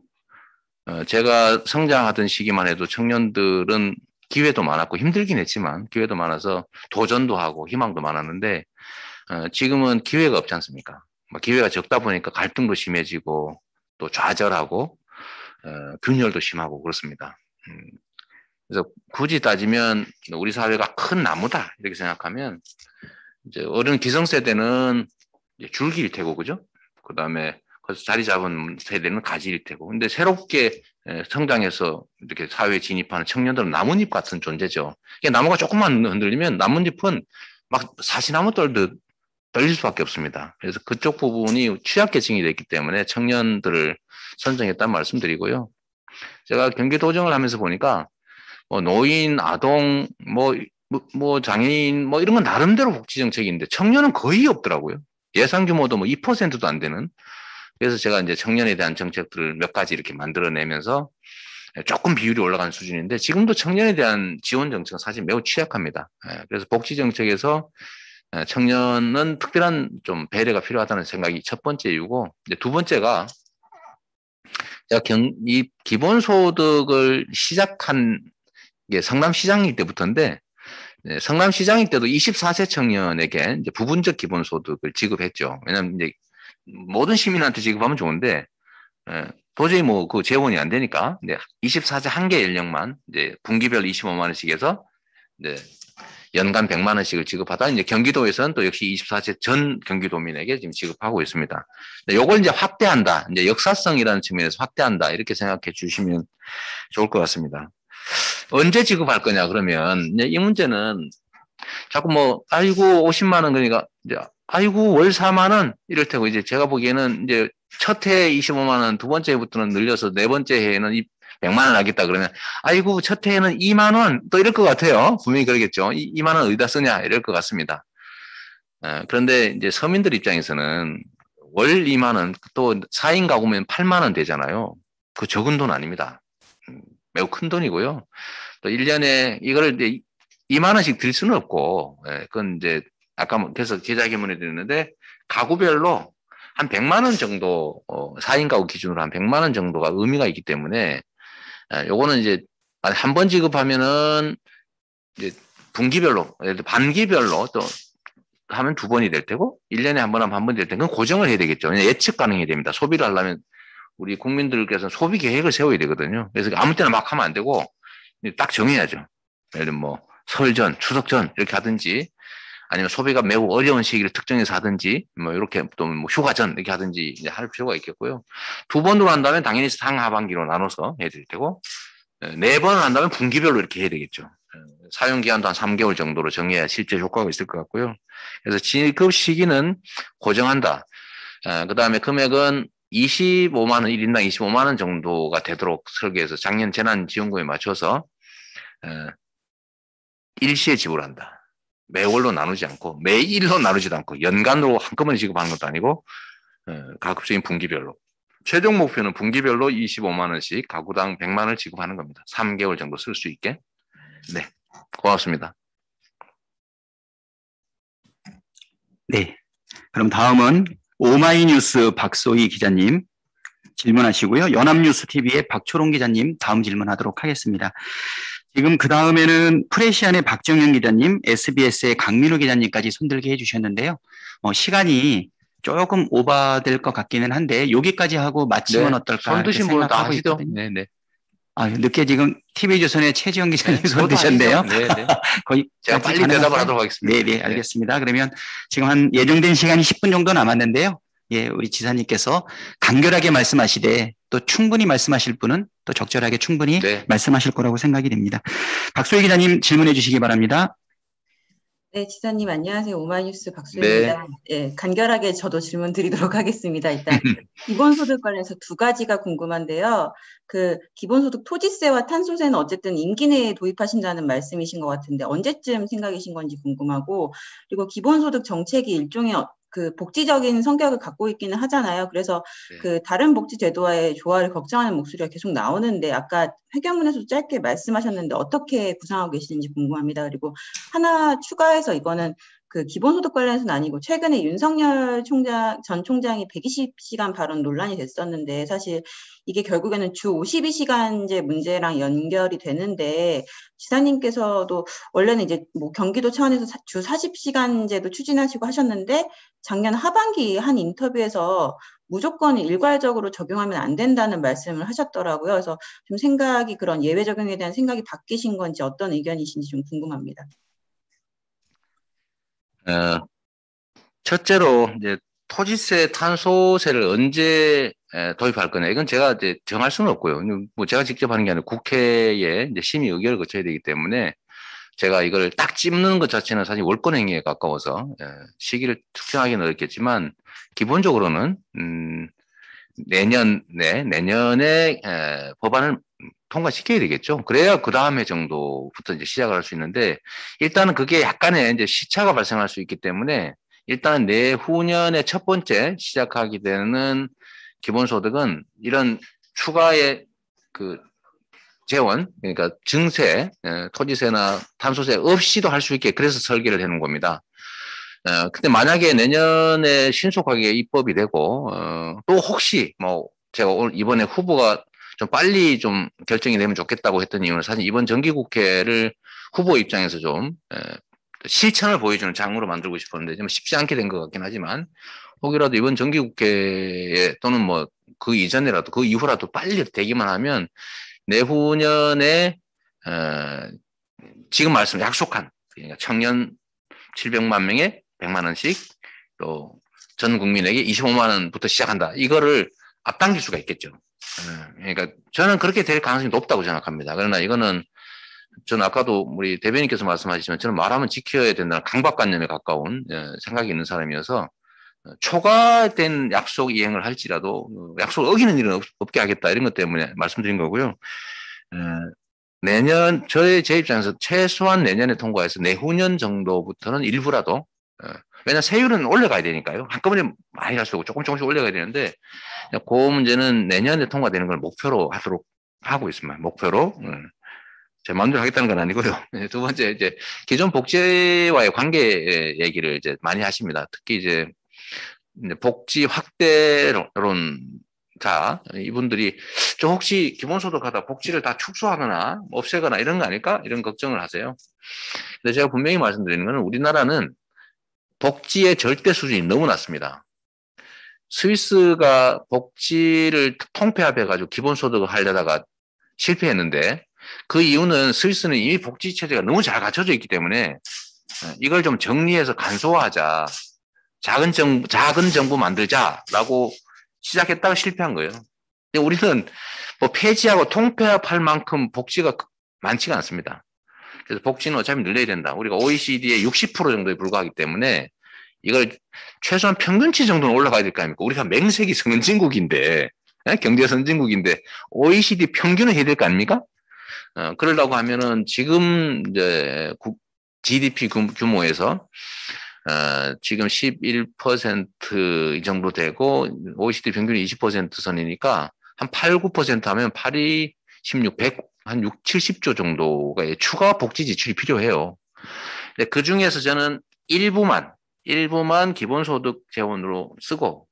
제가 성장하던 시기만 해도 청년들은 기회도 많았고 힘들긴 했지만 기회도 많아서 도전도 하고 희망도 많았는데 지금은 기회가 없지 않습니까? 기회가 적다 보니까 갈등도 심해지고 또 좌절하고 균열도 심하고 그렇습니다. 그래서 굳이 따지면 우리 사회가 큰 나무다 이렇게 생각하면 이제 어른 기성세대는 줄기일 테고, 그죠? 그 다음에 거기서 자리 잡은 세대는 가지일 테고. 근데 새롭게 성장해서 이렇게 사회에 진입하는 청년들은 나뭇잎 같은 존재죠. 나무가 조금만 흔들리면 나뭇잎은 막 사시나무 떨듯 떨릴 수밖에 없습니다. 그래서 그쪽 부분이 취약계층이 됐기 때문에 청년들을 선정했다는 말씀드리고요. 제가 경기도정을 하면서 보니까 노인, 아동, 장애인, 이런 건 나름대로 복지정책인데 청년은 거의 없더라고요. 예산 규모도 2%도 안 되는. 그래서 제가 이제 청년에 대한 정책들을 몇 가지 이렇게 만들어내면서 조금 비율이 올라간 수준인데 지금도 청년에 대한 지원 정책은 사실 매우 취약합니다. 그래서 복지정책에서 청년은 특별한 좀 배려가 필요하다는 생각이 첫 번째 이유고, 이제 두 번째가 제가 이 기본소득을 시작한 게 성남시장일 때부터인데, 성남시장일 때도 24세 청년에게 이제 부분적 기본소득을 지급했죠. 왜냐하면 이제 모든 시민한테 지급하면 좋은데 도저히 그 재원이 안 되니까 24세 한계 연령만 이제 분기별 25만 원씩 해서 이제 연간 100만 원씩을 지급하다 이제 경기도에서는 또 역시 24세 전 경기도민에게 지금 지급하고 있습니다. 요걸 이제 확대한다. 이제 역사성이라는 측면에서 확대한다. 이렇게 생각해 주시면 좋을 것 같습니다. 언제 지급할 거냐 그러면 이제 이 문제는 자꾸 아이고 50만 원 그러니까 이제 아이고 월 4만 원 이럴 테고 이제 제가 보기에는 이제 첫 해에 25만 원, 두 번째 해부터는 늘려서 네 번째 해에는 100만 원 하겠다 그러면 아이고 첫 해에는 2만 원 또 이럴 것 같아요. 분명히 그러겠죠. 2만 원 어디다 쓰냐 이럴 것 같습니다. 그런데 이제 서민들 입장에서는 월 2만 원 또 4인 가구면 8만 원 되잖아요. 그 적은 돈 아닙니다. 매우 큰 돈이고요. 또 1년에 이거를 이제 2만 원씩 들 수는 없고, 그건 이제 아까 그래서 기자회견문에 드렸는데 가구별로 한 100만 원 정도 4인 가구 기준으로 한 100만 원 정도가 의미가 있기 때문에 요거는 이제 한 번 지급하면은 이제 분기별로 예를 들어 반기별로 또 하면 2번이 될 테고 1년에 한 번 하면 한 번 될 테고 그건 고정을 해야 되겠죠. 예측 가능해야 됩니다. 소비를 하려면 우리 국민들께서 소비 계획을 세워야 되거든요. 그래서 아무 때나 막 하면 안 되고 딱 정해야죠. 예를 들면 뭐 설 전, 추석 전 이렇게 하든지 아니면 소비가 매우 어려운 시기를 특정해서 하든지 뭐 이렇게 또 뭐 휴가 전 이렇게 하든지 이제 할 필요가 있겠고요. 2번으로 한다면 당연히 상하반기로 나눠서 해야 될 테고 4번을 한다면 분기별로 이렇게 해야 되겠죠. 사용 기간도 한 3개월 정도로 정해야 실제 효과가 있을 것 같고요. 그래서 지급 시기는 고정한다. 그 다음에 금액은 25만 원, 1인당 25만 원 정도가 되도록 설계해서 작년 재난지원금에 맞춰서 일시에 지불한다. 매월로 나누지 않고 매일로 나누지도 않고 연간으로 한꺼번에 지급하는 것도 아니고 가급적인 분기별로. 최종 목표는 분기별로 25만 원씩 가구당 100만 원을 지급하는 겁니다. 3개월 정도 쓸 수 있게. 네, 고맙습니다. 네, 그럼 다음은 오마이뉴스 박소희 기자님 질문하시고요. 연합뉴스TV의 박초롱 기자님 다음 질문하도록 하겠습니다. 지금 그 다음에는 프레시안의 박정현 기자님, SBS의 강민우 기자님까지 손들게 해주셨는데요. 시간이 조금 오버될 것 같기는 한데 여기까지 하고 마치면 네, 어떨까 손 드신 분은 다 생각하고 하시죠. 있거든요. 네네. 늦게 지금 TV조선의 최지영 기자님 손 드셨네요. 네네. 거의 제가 빨리 대답을 하도록 하겠습니다. 네네, 알겠습니다. 그러면 지금 한 예정된 시간이 10분 정도 남았는데요. 예, 우리 지사님께서 간결하게 말씀하시되 또 충분히 말씀하실 분은 또 적절하게 충분히 네. 말씀하실 거라고 생각이 됩니다. 박소희 기자님 질문해 주시기 바랍니다. 네, 지사님 안녕하세요. 오마이뉴스 박소희입니다. 네, 간결하게 저도 질문 드리도록 하겠습니다. 일단 기본소득 관련해서 2가지가 궁금한데요. 그 기본소득 토지세와 탄소세는 어쨌든 임기 내에 도입하신다는 말씀이신 것 같은데 언제쯤 생각이신 건지 궁금하고, 그리고 기본소득 정책이 일종의 그 복지적인 성격을 갖고 있기는 하잖아요. 그래서 그 다른 복지 제도와의 조화를 걱정하는 목소리가 계속 나오는데 아까 회견문에서도 짧게 말씀하셨는데 어떻게 구상하고 계시는지 궁금합니다. 그리고 하나 추가해서 이거는 그 기본소득 관련해서는 아니고 최근에 윤석열 전 총장이 120시간 발언 논란이 됐었는데 사실 이게 결국에는 주 52시간제 문제랑 연결이 되는데 지사님께서도 원래는 이제 뭐 경기도 차원에서 주 40시간제도 추진하시고 하셨는데 작년 하반기 한 인터뷰에서 무조건 일괄적으로 적용하면 안 된다는 말씀을 하셨더라고요. 그래서 좀 생각이 그런 예외 적용에 대한 생각이 바뀌신 건지 어떤 의견이신지 좀 궁금합니다. 첫째로 이제 토지세, 탄소세를 언제 도입할 거냐 이건 제가 이제 정할 수는 없고요. 뭐 제가 직접 하는 게 아니라 국회에 이제 심의 의결을 거쳐야 되기 때문에 제가 이걸 딱 찝는 것 자체는 사실 월권 행위에 가까워서 시기를 특정하기는 어렵겠지만 기본적으로는 내년에 법안을 통과시켜야 되겠죠. 그래야 그 다음에 정도부터 이제 시작을 할 수 있는데 일단은 그게 약간의 이제 시차가 발생할 수 있기 때문에 일단은 내후년에 첫 번째 시작하게 되는 기본소득은 이런 추가의 그 재원, 그러니까 증세, 토지세나 탄소세 없이도 할 수 있게 그래서 설계를 해놓은 겁니다. 근데 만약에 내년에 신속하게 입법이 되고, 또 혹시 뭐 제가 오늘 이번에 후보가 좀 빨리 좀 결정이 되면 좋겠다고 했던 이유는 사실 이번 정기국회를 후보 입장에서 좀 실천을 보여주는 장으로 만들고 싶었는데 좀 쉽지 않게 된 것 같긴 하지만 혹이라도 이번 정기국회에 또는 뭐 그 이전이라도 그 이후라도 빨리 되기만 하면 내후년에 지금 약속한 그러니까 청년 700만 명에 100만 원씩 또 전 국민에게 25만 원부터 시작한다. 이거를 앞당길 수가 있겠죠. 그러니까 저는 그렇게 될 가능성이 높다고 생각합니다. 그러나 이거는 저는 아까도 우리 대변인께서 말씀하셨지만 저는 말하면 지켜야 된다는 강박관념에 가까운 생각이 있는 사람이어서 초과된 약속 이행을 할지라도 약속을 어기는 일은 없게 하겠다 이런 것 때문에 말씀드린 거고요. 내년 제 입장에서 최소한 내년에 통과해서 내후년 정도부터는 일부라도 왜냐하면 세율은 올라가야 되니까요. 한꺼번에 많이 갈 수 없고 조금씩 올라가야 되는데 그 문제는 내년에 통과되는 걸 목표로 하고 있습니다. 목표로 제 마음대로 하겠다는 건 아니고요. 두 번째 이제 기존 복지와의 관계 얘기를 이제 많이 하십니다. 특히 이제 이제 복지 확대론 자, 이분들이 저 혹시 기본소득 하다 복지를 다 축소하거나 없애거나 이런 거 아닐까? 이런 걱정을 하세요. 근데 제가 분명히 말씀드리는 것은 우리나라는 복지의 절대 수준이 너무 낮습니다. 스위스가 복지를 통폐합해가지고 기본소득을 하려다가 실패했는데 그 이유는 스위스는 이미 복지 체제가 너무 잘 갖춰져 있기 때문에 이걸 좀 정리해서 간소화하자. 작은 정부 만들자라고 시작했다가 실패한 거예요. 근데 우리는 뭐 폐지하고 통폐합할 만큼 복지가 많지가 않습니다. 그래서 복지는 어차피 늘려야 된다. 우리가 OECD의 60% 정도에 불과하기 때문에 이걸 최소한 평균치 정도는 올라가야 될 거 아닙니까? 우리가 맹세기 선진국인데, 경제 선진국인데 OECD 평균을 해야 될 거 아닙니까? 그러려고 하면은 지금 이제 GDP 규모에서 지금 11% 이 정도 되고 OECD 평균이 20% 선이니까 한 8, 9% 하면 8이 16, 100, 한 6, 70조 정도가 추가 복지 지출이 필요해요. 근데 그 중에서 저는 일부만 기본소득 재원으로 쓰고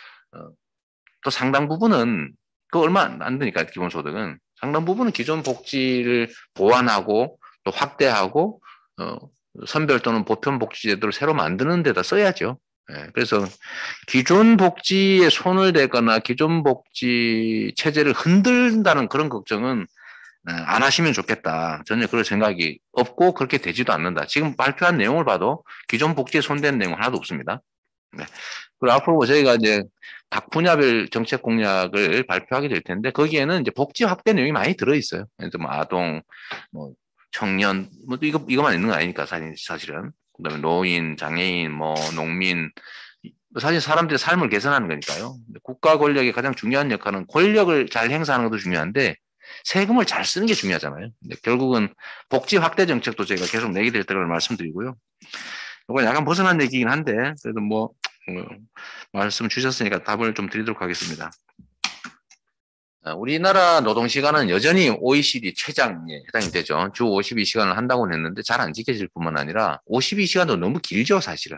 또 상당 부분은 그 얼마 안 되니까 기본소득은 상당 부분은 기존 복지를 보완하고 또 확대하고 선별 또는 보편 복지 제도를 새로 만드는 데다 써야죠. 그래서 기존 복지에 손을 대거나 기존 복지 체제를 흔든다는 그런 걱정은 안 하시면 좋겠다. 전혀 그럴 생각이 없고 그렇게 되지도 않는다. 지금 발표한 내용을 봐도 기존 복지에 손대는 내용 하나도 없습니다. 그리고 앞으로 저희가 이제 각 분야별 정책 공약을 발표하게 될 텐데 거기에는 이제 복지 확대 내용이 많이 들어있어요. 뭐 아동, 뭐 청년, 뭐 이거만 있는 거 아니니까 사실은. 그다음에 노인, 장애인, 뭐 농민, 사실 사람들의 삶을 개선하는 거니까요. 국가 권력의 가장 중요한 역할은 권력을 잘 행사하는 것도 중요한데 세금을 잘 쓰는 게 중요하잖아요. 근데 결국은 복지 확대 정책도 저희가 계속 내게 될 때를 말씀드리고요. 이건 약간 벗어난 얘기긴 한데 그래도 뭐 말씀 주셨으니까 답을 좀 드리도록 하겠습니다. 우리나라 노동시간은 여전히 OECD 최장에 해당이 되죠. 주 52시간을 한다고는 했는데 잘 안 지켜질 뿐만 아니라 52시간도 너무 길죠, 사실은.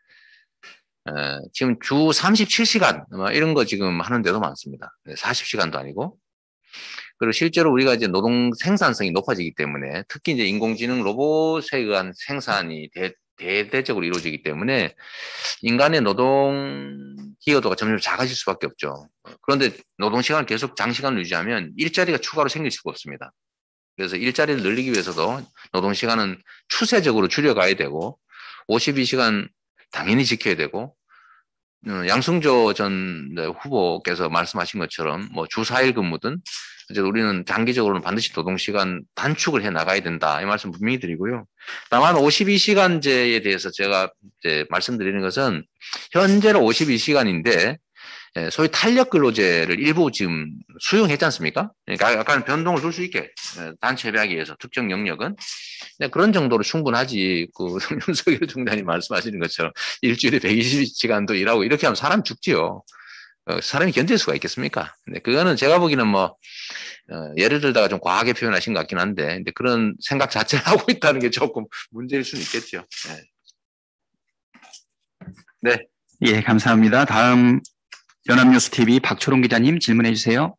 지금 주 37시간 이런 거 지금 하는 데도 많습니다. 40시간도 아니고. 그리고 실제로 우리가 이제 노동 생산성이 높아지기 때문에 특히 이제 인공지능 로봇에 의한 생산이 대대적으로 이루어지기 때문에 인간의 노동 기여도가 점점 작아질 수밖에 없죠. 그런데 노동 시간을 계속 장시간을 유지하면 일자리가 추가로 생길 수가 없습니다. 그래서 일자리를 늘리기 위해서도 노동 시간은 추세적으로 줄여가야 되고 52시간 당연히 지켜야 되고 양승조 전 후보께서 말씀하신 것처럼 뭐 주 4일 근무든 어쨌든 우리는 장기적으로는 반드시 노동시간 단축을 해 나가야 된다. 이 말씀 분명히 드리고요. 다만 52시간제에 대해서 제가 이제 말씀드리는 것은 현재는 52시간인데 소위 탄력 근로제를 일부 지금 수용했지 않습니까? 그러니까 약간 변동을 줄 수 있게 단체 협약에 의해서 특정 영역은 그런 정도로 충분하지. 그 윤석열 총장이 말씀하시는 것처럼 일주일에 120시간도 일하고 이렇게 하면 사람 죽지요. 사람이 견딜 수가 있겠습니까? 근데 그거는 제가 보기에는 뭐 예를 들다가 좀 과하게 표현하신 것 같긴 한데 근데 그런 생각 자체를 하고 있다는 게 조금 문제일 수는 있겠죠. 네. 예, 감사합니다. 다음 연합뉴스 TV 박초롱 기자님 질문해 주세요.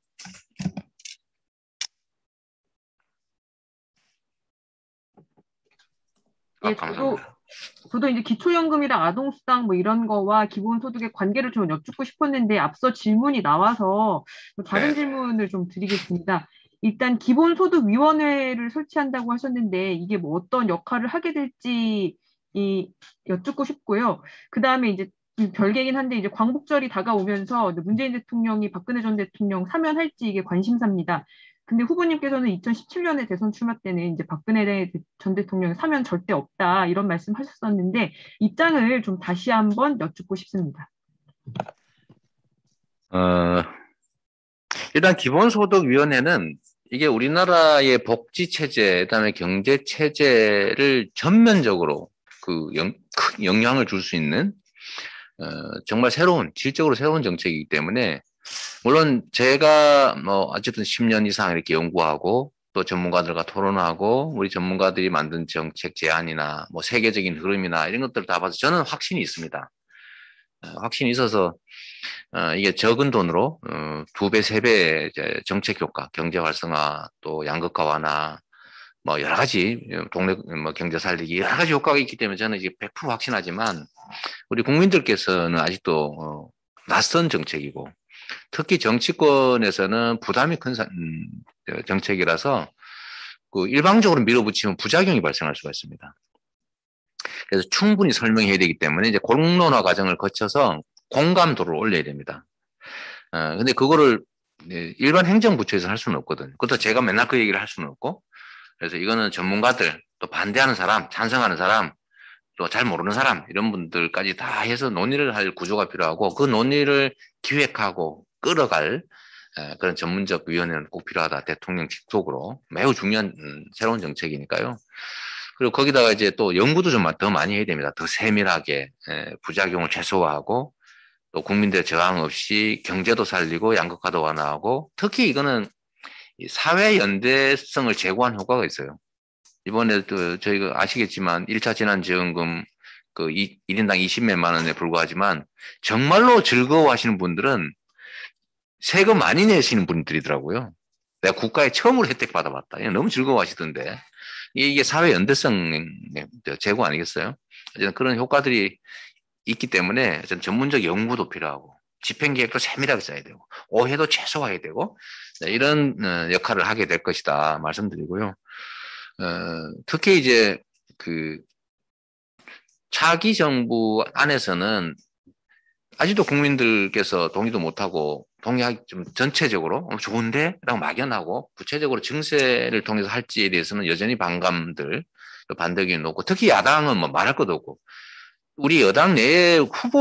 예, 저도 이제 기초연금이랑 아동수당 뭐 이런 거와 기본소득의 관계를 좀 여쭙고 싶었는데 앞서 질문이 나와서 다른 질문을 좀 드리겠습니다. 일단 기본소득위원회를 설치한다고 하셨는데 이게 뭐 어떤 역할을 하게 될지 여쭙고 싶고요. 그 다음에 이제 별개긴 한데 이제 광복절이 다가오면서 문재인 대통령이 박근혜 전 대통령 사면할지 이게 관심사입니다. 근데 후보님께서는 2017년에 대선 출마 때는 이제 박근혜 전 대통령 사면 절대 없다 이런 말씀하셨었는데 입장을 좀 다시 한번 여쭙고 싶습니다. 일단 기본소득위원회는 이게 우리나라의 복지 체제, 그다음에 경제 체제를 전면적으로 그 영향을 줄 수 있는 정말 질적으로 새로운 정책이기 때문에. 물론 제가 뭐 어쨌든 10년 이상 이렇게 연구하고 또 전문가들과 토론하고 우리 전문가들이 만든 정책 제안이나 뭐 세계적인 흐름이나 이런 것들을 다 봐서 저는 확신이 있습니다. 확신이 있어서 이게 적은 돈으로 2배, 3배 이제 정책 효과, 경제 활성화, 또 양극화 완화, 뭐 여러 가지 동네 뭐 경제 살리기 여러 가지 효과가 있기 때문에 저는 이게 100% 확신하지만 우리 국민들께서는 아직도 낯선 정책이고 특히 정치권에서는 부담이 큰 정책이라서 그 일방적으로 밀어붙이면 부작용이 발생할 수가 있습니다. 그래서 충분히 설명해야 되기 때문에 이제 공론화 과정을 거쳐서 공감도를 올려야 됩니다. 근데 그거를 일반 행정부처에서 할 수는 없거든요. 그것도 제가 맨날 그 얘기를 할 수는 없고, 그래서 이거는 전문가들, 또 반대하는 사람, 찬성하는 사람, 또 잘 모르는 사람, 이런 분들까지 다 해서 논의를 할 구조가 필요하고, 그 논의를 기획하고 끌어갈 그런 전문적 위원회는 꼭 필요하다. 대통령 직속으로. 매우 중요한 새로운 정책이니까요. 그리고 거기다가 이제 또 연구도 좀 더 많이 해야 됩니다. 더 세밀하게 부작용을 최소화하고 또 국민들의 저항 없이 경제도 살리고 양극화도 완화하고 특히 이거는 사회 연대성을 제고한 효과가 있어요. 이번에도 저희가 아시겠지만 1차 재난지원금 그 1인당 20몇만 원에 불과하지만 정말로 즐거워하시는 분들은 세금 많이 내시는 분들이더라고요. 내가 국가에 처음으로 혜택 받아봤다. 너무 즐거워하시던데 이게 사회 연대성 제고 아니겠어요? 그런 효과들이 있기 때문에 전문적 연구도 필요하고 집행계획도 세밀하게 써야 되고 오해도 최소화해야 되고 이런 역할을 하게 될 것이다 말씀드리고요. 특히 이제 그 차기 정부 안에서는 아직도 국민들께서 동의도 못하고 동의하기 좀 전체적으로 좋은데? 라고 막연하고 구체적으로 증세를 통해서 할지에 대해서는 여전히 반감들, 반대 의견이 높고 특히 야당은 뭐 말할 것도 없고 우리 여당 내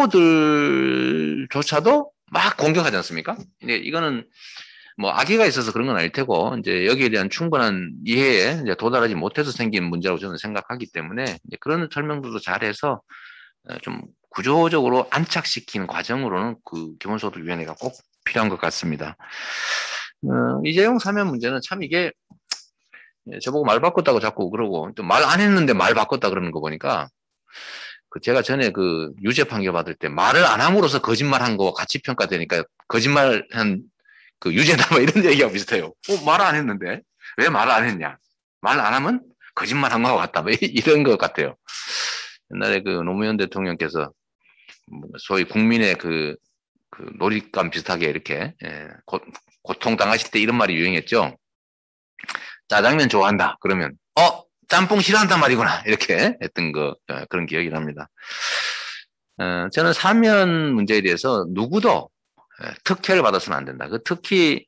후보들조차도 막 공격하지 않습니까? 근데 이거는 뭐 악의가 있어서 그런 건 아닐 테고 이제 여기에 대한 충분한 이해에 이제 도달하지 못해서 생긴 문제라고 저는 생각하기 때문에 이제 그런 설명들도 잘해서 좀 구조적으로 안착시키는 과정으로는 그 기본소득위원회가 꼭 필요한 것 같습니다. 이재용 사면 문제는 참 이게 저보고 말 바꿨다고 자꾸 그러고 또 말 안 했는데 말 바꿨다 그러는 거 보니까 그 제가 전에 그 유죄 판결 받을 때 말을 안 함으로써 거짓말한 거 같이 평가되니까 거짓말한 그 유죄다 뭐 이런 얘기하고 비슷해요. 말 안 했는데 왜 말을 안 했냐? 말 안 하면 거짓말한 거하고 같다. 뭐 이런 것 같아요. 옛날에 그 노무현 대통령께서 소위 국민의 그 놀잇감 비슷하게 이렇게 고통당하실 때 이런 말이 유행했죠. 짜장면 좋아한다. 그러면 짬뽕 싫어한단 말이구나. 이렇게 했던 그런 기억이 납니다. 저는 사면 문제에 대해서 누구도 특혜를 받아서는 안 된다. 특히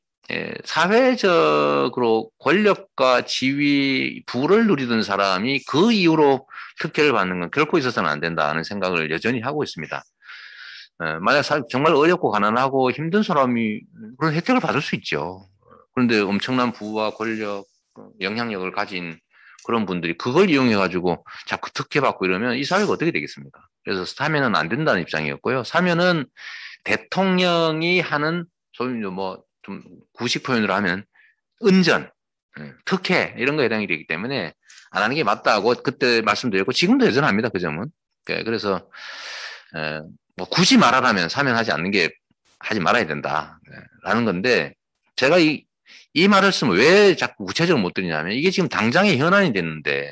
사회적으로 권력과 지위, 부를 누리던 사람이 그 이후로 특혜를 받는 건 결코 있어서는 안 된다는 생각을 여전히 하고 있습니다. 만약 정말 어렵고 가난하고 힘든 사람이 그런 혜택을 받을 수 있죠. 그런데 엄청난 부와 권력, 영향력을 가진 그런 분들이 그걸 이용해가지고 자꾸 특혜받고 이러면 이 사회가 어떻게 되겠습니까? 그래서 사면은 안 된다는 입장이었고요. 사면은 대통령이 하는 소위 뭐 좀 구식 표현으로 하면 은전, 특혜 이런 거에 해당이 되기 때문에 안 하는 게 맞다고 그때 말씀드렸고 지금도 여전합니다. 그 점은. 그래서 뭐 굳이 말하라면 사면하지 않는 게 하지 말아야 된다라는 건데 제가 이 말을 쓰면 왜 자꾸 구체적으로 못 드리냐면 이게 지금 당장의 현안이 됐는데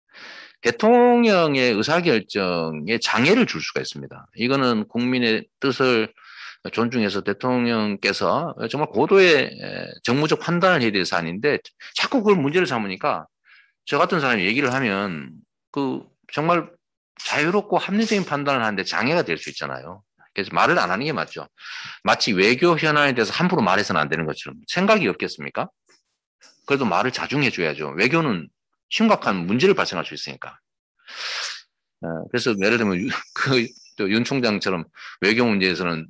대통령의 의사결정에 장애를 줄 수가 있습니다. 이거는 국민의 뜻을 존중해서 대통령께서 정말 고도의 정무적 판단을 해야 될 사안인데 자꾸 그걸 문제를 삼으니까 저 같은 사람이 얘기를 하면 그 정말 자유롭고 합리적인 판단을 하는데 장애가 될 수 있잖아요. 그래서 말을 안 하는 게 맞죠. 마치 외교 현안에 대해서 함부로 말해서는 안 되는 것처럼 생각이 없겠습니까? 그래도 말을 자중해 줘야죠. 외교는 심각한 문제를 발생할 수 있으니까. 그래서 예를 들면 윤 총장처럼 외교 문제에서는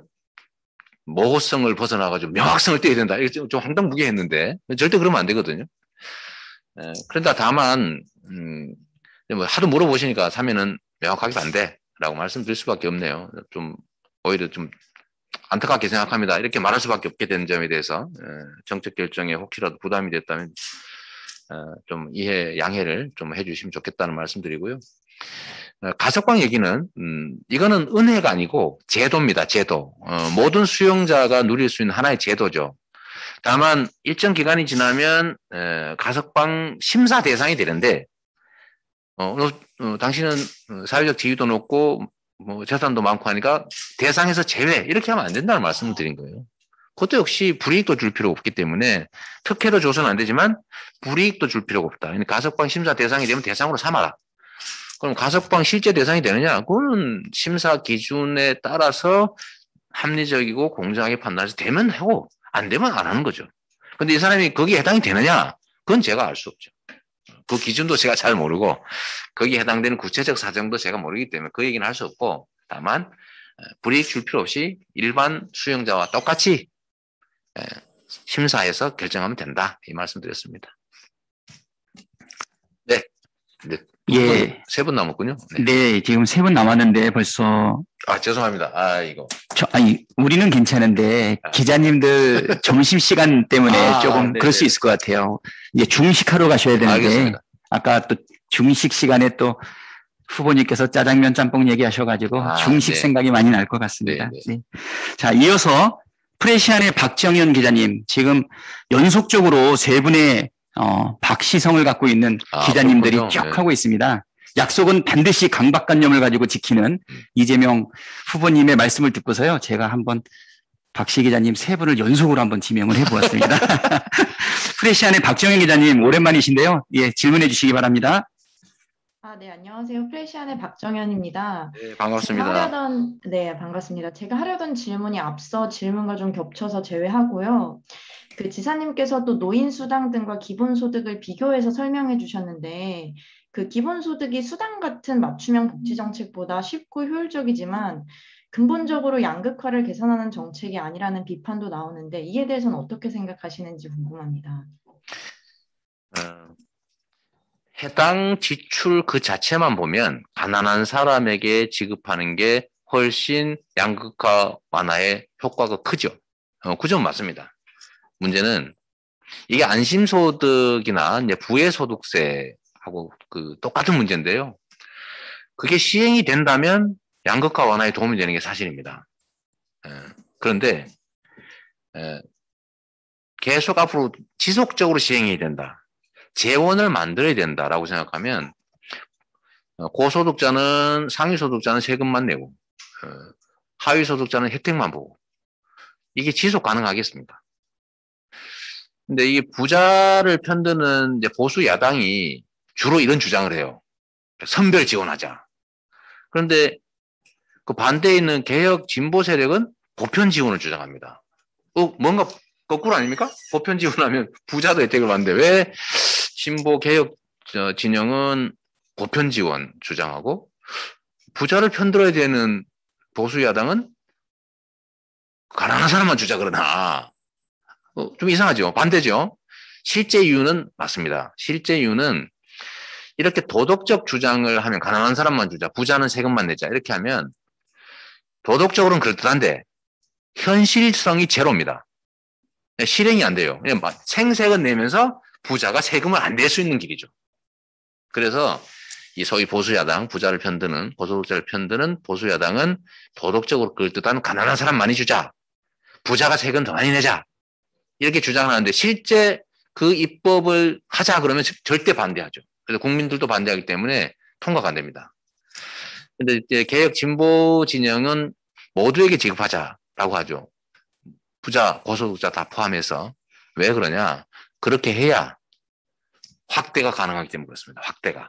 모호성을 벗어나가지고 명확성을 떼야 된다. 이게 좀 황당무계했는데 절대 그러면 안 되거든요. 그런데 다만 뭐 하도 물어보시니까 사면은 명확하게 반대라고 말씀드릴 수밖에 없네요. 좀 오히려 좀 안타깝게 생각합니다. 이렇게 말할 수밖에 없게 된 점에 대해서 정책 결정에 혹시라도 부담이 됐다면 좀 양해를 좀 해주시면 좋겠다는 말씀드리고요. 가석방 얘기는 이거는 은혜가 아니고 제도입니다. 제도. 모든 수용자가 누릴 수 있는 하나의 제도죠. 다만 일정 기간이 지나면 가석방 심사 대상이 되는데 당신은 사회적 지위도 높고 뭐 재산도 많고 하니까 대상에서 제외 이렇게 하면 안 된다는 말씀을 드린 거예요. 그것도 역시 불이익도 줄 필요가 없기 때문에 특혜도 줘서는 안 되지만 불이익도 줄 필요가 없다. 그러니까 가석방 심사 대상이 되면 대상으로 삼아라. 그럼 가석방 실제 대상이 되느냐? 그거는 심사 기준에 따라서 합리적이고 공정하게 판단해서 되면 하고 안 되면 안 하는 거죠. 근데 이 사람이 거기에 해당이 되느냐? 그건 제가 알 수 없죠. 그 기준도 제가 잘 모르고 거기에 해당되는 구체적 사정도 제가 모르기 때문에 그 얘기는 할 수 없고 다만 불이익 줄 필요 없이 일반 수용자와 똑같이 심사해서 결정하면 된다. 이 말씀 드렸습니다. 네. 예. 3분 남았군요. 네, 지금 3분 남았는데 벌써. 죄송합니다. 이거. 우리는 괜찮은데 기자님들 점심시간 때문에 조금 네네. 그럴 수 있을 것 같아요. 이제 중식하러 가셔야 되는데. 알겠습니다. 아까 또 중식 시간에 또 후보님께서 짜장면 짬뽕 얘기하셔가지고 중식 네. 생각이 많이 날 것 같습니다. 네네. 네. 자, 이어서 프레시안의 박정현 기자님, 지금 연속적으로 3분의 박시성을 갖고 있는 기자님들이 그렇군요. 쭉 네. 하고 있습니다. 약속은 반드시 강박관념을 가지고 지키는 이재명 후보님의 말씀을 듣고서요, 제가 한번 박시 기자님 3분을 연속으로 한번 지명을 해보았습니다. 프레시안의 박정현 기자님, 오랜만이신데요. 예, 질문해 주시기 바랍니다. 네, 안녕하세요. 프레시안의 박정현입니다. 네, 반갑습니다. 네, 반갑습니다. 제가 하려던 질문이 앞서 질문과 좀 겹쳐서 제외하고요. 그 지사님께서도 노인수당 등과 기본소득을 비교해서 설명해 주셨는데, 그 기본소득이 수당 같은 맞춤형 복지정책보다 쉽고 효율적이지만 근본적으로 양극화를 개선하는 정책이 아니라는 비판도 나오는데, 이에 대해서는 어떻게 생각하시는지 궁금합니다. 해당 지출 그 자체만 보면 가난한 사람에게 지급하는 게 훨씬 양극화 완화에 효과가 크죠. 그 점 맞습니다. 문제는 이게 안심소득이나 이제 부의소득세하고 그 똑같은 문제인데요. 그게 시행이 된다면 양극화 완화에 도움이 되는 게 사실입니다. 그런데 계속 앞으로 지속적으로 시행이 된다. 재원을 만들어야 된다라고 생각하면 고소득자는 상위소득자는 세금만 내고 하위소득자는 혜택만 보고 이게 지속 가능하겠습니까? 근데 이게 부자를 편드는 이제 보수 야당이 주로 이런 주장을 해요. 선별 지원하자. 그런데 그 반대에 있는 개혁 진보 세력은 보편 지원을 주장합니다. 뭔가 거꾸로 아닙니까? 보편 지원하면 부자도 혜택을 받는데 왜 진보 개혁 진영은 보편 지원 주장하고 부자를 편들어야 되는 보수 야당은 가난한 사람만 주자 그러나 좀 이상하죠. 반대죠. 실제 이유는 맞습니다. 실제 이유는 이렇게 도덕적 주장을 하면 가난한 사람만 주자, 부자는 세금만 내자 이렇게 하면 도덕적으로는 그럴듯한데 현실성이 제로입니다. 실행이 안 돼요. 그냥 생색은 내면서 부자가 세금을 안 낼 수 있는 길이죠. 그래서 이 소위 보수야당, 부자를 편드는, 고소득자를 편드는 보수야당은 도덕적으로 그럴듯한 가난한 사람 많이 주자. 부자가 세금 더 많이 내자. 이렇게 주장을 하는데 실제 그 입법을 하자 그러면 절대 반대하죠. 그래서 국민들도 반대하기 때문에 통과가 안 됩니다. 근데 이제 개혁 진보 진영은 모두에게 지급하자라고 하죠. 부자, 고소득자 다 포함해서. 왜 그러냐? 그렇게 해야 확대가 가능하기 때문에 그렇습니다. 확대가.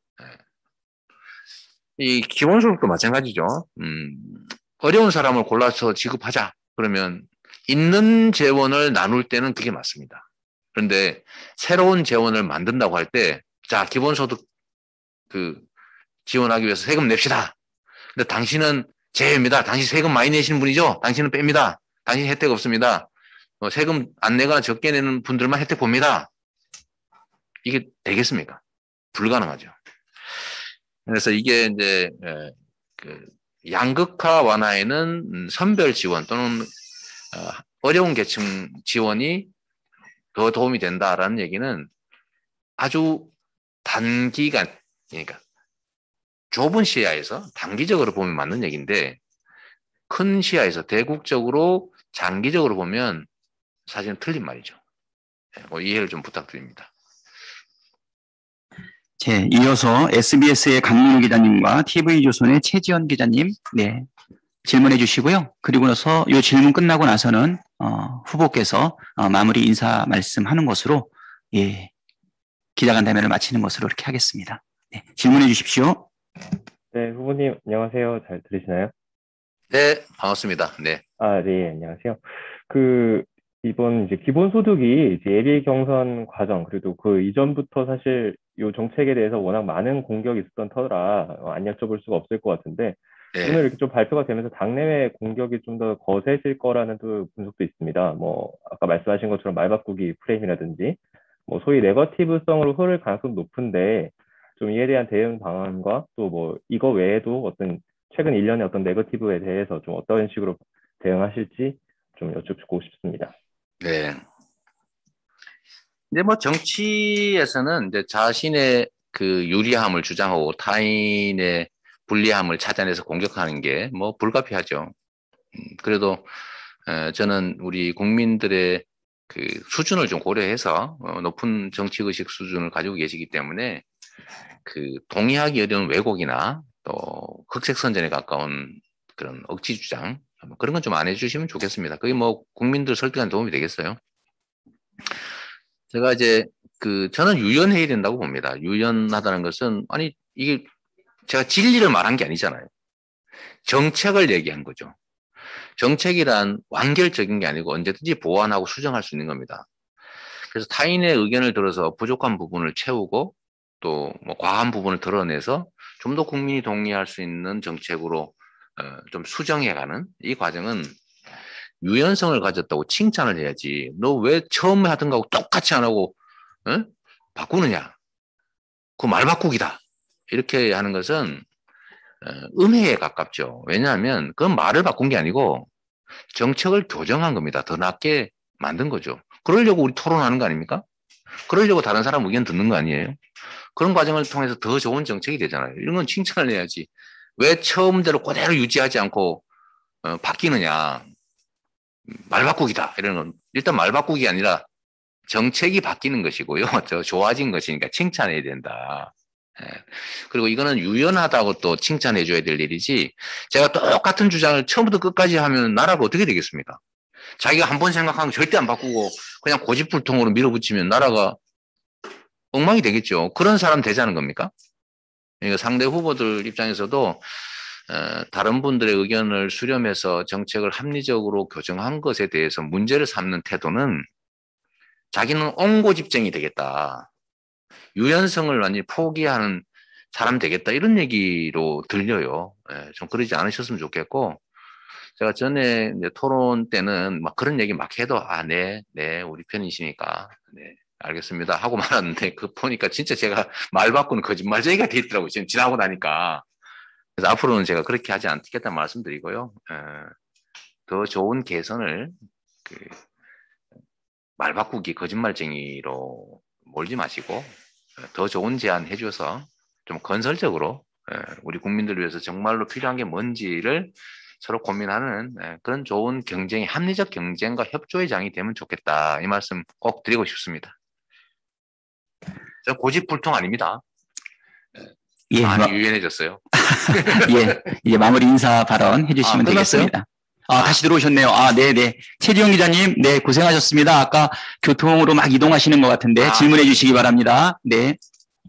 이 기본소득도 마찬가지죠. 어려운 사람을 골라서 지급하자. 그러면 있는 재원을 나눌 때는 그게 맞습니다. 그런데 새로운 재원을 만든다고 할 때, 자, 기본소득 지원하기 위해서 세금 냅시다. 근데 당신은 제외입니다. 당신 세금 많이 내시는 분이죠? 당신은 뺍니다. 당신 혜택 없습니다. 세금 안 내거나 적게 내는 분들만 혜택 봅니다. 이게 되겠습니까? 불가능하죠. 그래서 이게 이제 양극화 완화에는 선별 지원 또는 어려운 계층 지원이 더 도움이 된다라는 얘기는 아주 단기간, 그러니까 좁은 시야에서 단기적으로 보면 맞는 얘기인데 큰 시야에서 대국적으로 장기적으로 보면 사실은 틀린 말이죠. 이해를 좀 부탁드립니다. 이어서 SBS의 강민우 기자님과 TV조선의 최지연 기자님, 질문해 주시고요. 그리고 나서 이 질문 끝나고 나서는 후보께서 마무리 인사 말씀하는 것으로 기자간담회를 마치는 것으로 이렇게 하겠습니다. 질문해 주십시오. 네, 후보님 안녕하세요. 잘 들으시나요? 네, 반갑습니다. 네. 네, 안녕하세요. 이번 이제 기본소득이 이제 예비 경선 과정, 그리고 그 이전부터 사실 이 정책에 대해서 워낙 많은 공격이 있었던 터라 안 여쭤볼 수가 없을 것 같은데, 네. 오늘 이렇게 좀 발표가 되면서 당내외 공격이 좀 더 거세질 거라는 또 분석도 있습니다. 아까 말씀하신 것처럼 말 바꾸기 프레임이라든지, 소위 네거티브성으로 흐를 가능성이 높은데, 좀 이에 대한 대응 방안과 또 이거 외에도 최근 1년의 어떤 네거티브에 대해서 좀 어떤 식으로 대응하실지 좀 여쭙고 싶습니다. 네. 이제 정치에서는 이제 자신의 그 유리함을 주장하고 타인의 불리함을 찾아내서 공격하는 게 불가피하죠. 그래도 저는 우리 국민들의 그 수준을 좀 고려해서 높은 정치의식 수준을 가지고 계시기 때문에 동의하기 어려운 왜곡이나 또 흑색선전에 가까운 그런 억지 주장 그런 건 좀 안 해주시면 좋겠습니다. 그게 국민들 설득에 도움이 되겠어요. 제가 이제 저는 유연해야 된다고 봅니다. 유연하다는 것은 이게 제가 진리를 말한 게 아니잖아요. 정책을 얘기한 거죠. 정책이란 완결적인 게 아니고 언제든지 보완하고 수정할 수 있는 겁니다. 그래서 타인의 의견을 들어서 부족한 부분을 채우고 또 과한 부분을 드러내서 좀 더 국민이 동의할 수 있는 정책으로 좀 수정해가는 이 과정은 유연성을 가졌다고 칭찬을 해야지. 너 왜 처음에 하던 거하고 똑같이 안 하고 바꾸느냐? 그 말 바꾸기다. 이렇게 하는 것은 음해에 가깝죠. 왜냐하면 그건 말을 바꾼 게 아니고 정책을 교정한 겁니다. 더 낫게 만든 거죠. 그러려고 우리 토론하는 거 아닙니까? 그러려고 다른 사람 의견 듣는 거 아니에요? 그런 과정을 통해서 더 좋은 정책이 되잖아요. 이런 건 칭찬을 해야지. 왜 처음대로 그대로 유지하지 않고 바뀌느냐. 말 바꾸기다. 이런 건 일단 말 바꾸기 아니라 정책이 바뀌는 것이고요. 좋아진 것이니까 칭찬해야 된다. 그리고 이거는 유연하다고 또 칭찬해 줘야 될 일이지 제가 똑같은 주장을 처음부터 끝까지 하면 나라가 어떻게 되겠습니까? 자기가 한 번 생각하면 절대 안 바꾸고 그냥 고집불통으로 밀어붙이면 나라가 엉망이 되겠죠. 그런 사람 되자는 겁니까? 그러니까 상대 후보들 입장에서도 다른 분들의 의견을 수렴해서 정책을 합리적으로 교정한 것에 대해서 문제를 삼는 태도는 자기는 옹고집쟁이 되겠다. 유연성을 완전히 포기하는 사람 되겠다. 이런 얘기로 들려요. 좀 그러지 않으셨으면 좋겠고 제가 전에 이제 토론 때는 그런 얘기 막 해도 네, 우리 편이시니까 네, 알겠습니다 하고 말았는데 보니까 진짜 제가 말 바꾸는 거짓말쟁이가 돼 있더라고요. 지금 지나고 나니까. 그래서 앞으로는 제가 그렇게 하지 않겠다는 말씀드리고요. 더 좋은 개선을 말 바꾸기 거짓말쟁이로 몰지 마시고 더 좋은 제안 해줘서 좀 건설적으로 우리 국민들을 위해서 정말로 필요한 게 뭔지를 서로 고민하는 그런 좋은 경쟁이 합리적 경쟁과 협조의 장이 되면 좋겠다. 이 말씀 꼭 드리고 싶습니다. 저 고집불통 아닙니다. 많이 유연해졌어요. 이제 마무리 인사 발언 해주시면 되겠습니다. 다시 들어오셨네요. 네네. 최지용 기자님, 네, 고생하셨습니다. 아까 교통으로 막 이동하시는 것 같은데 질문해 주시기 바랍니다. 네.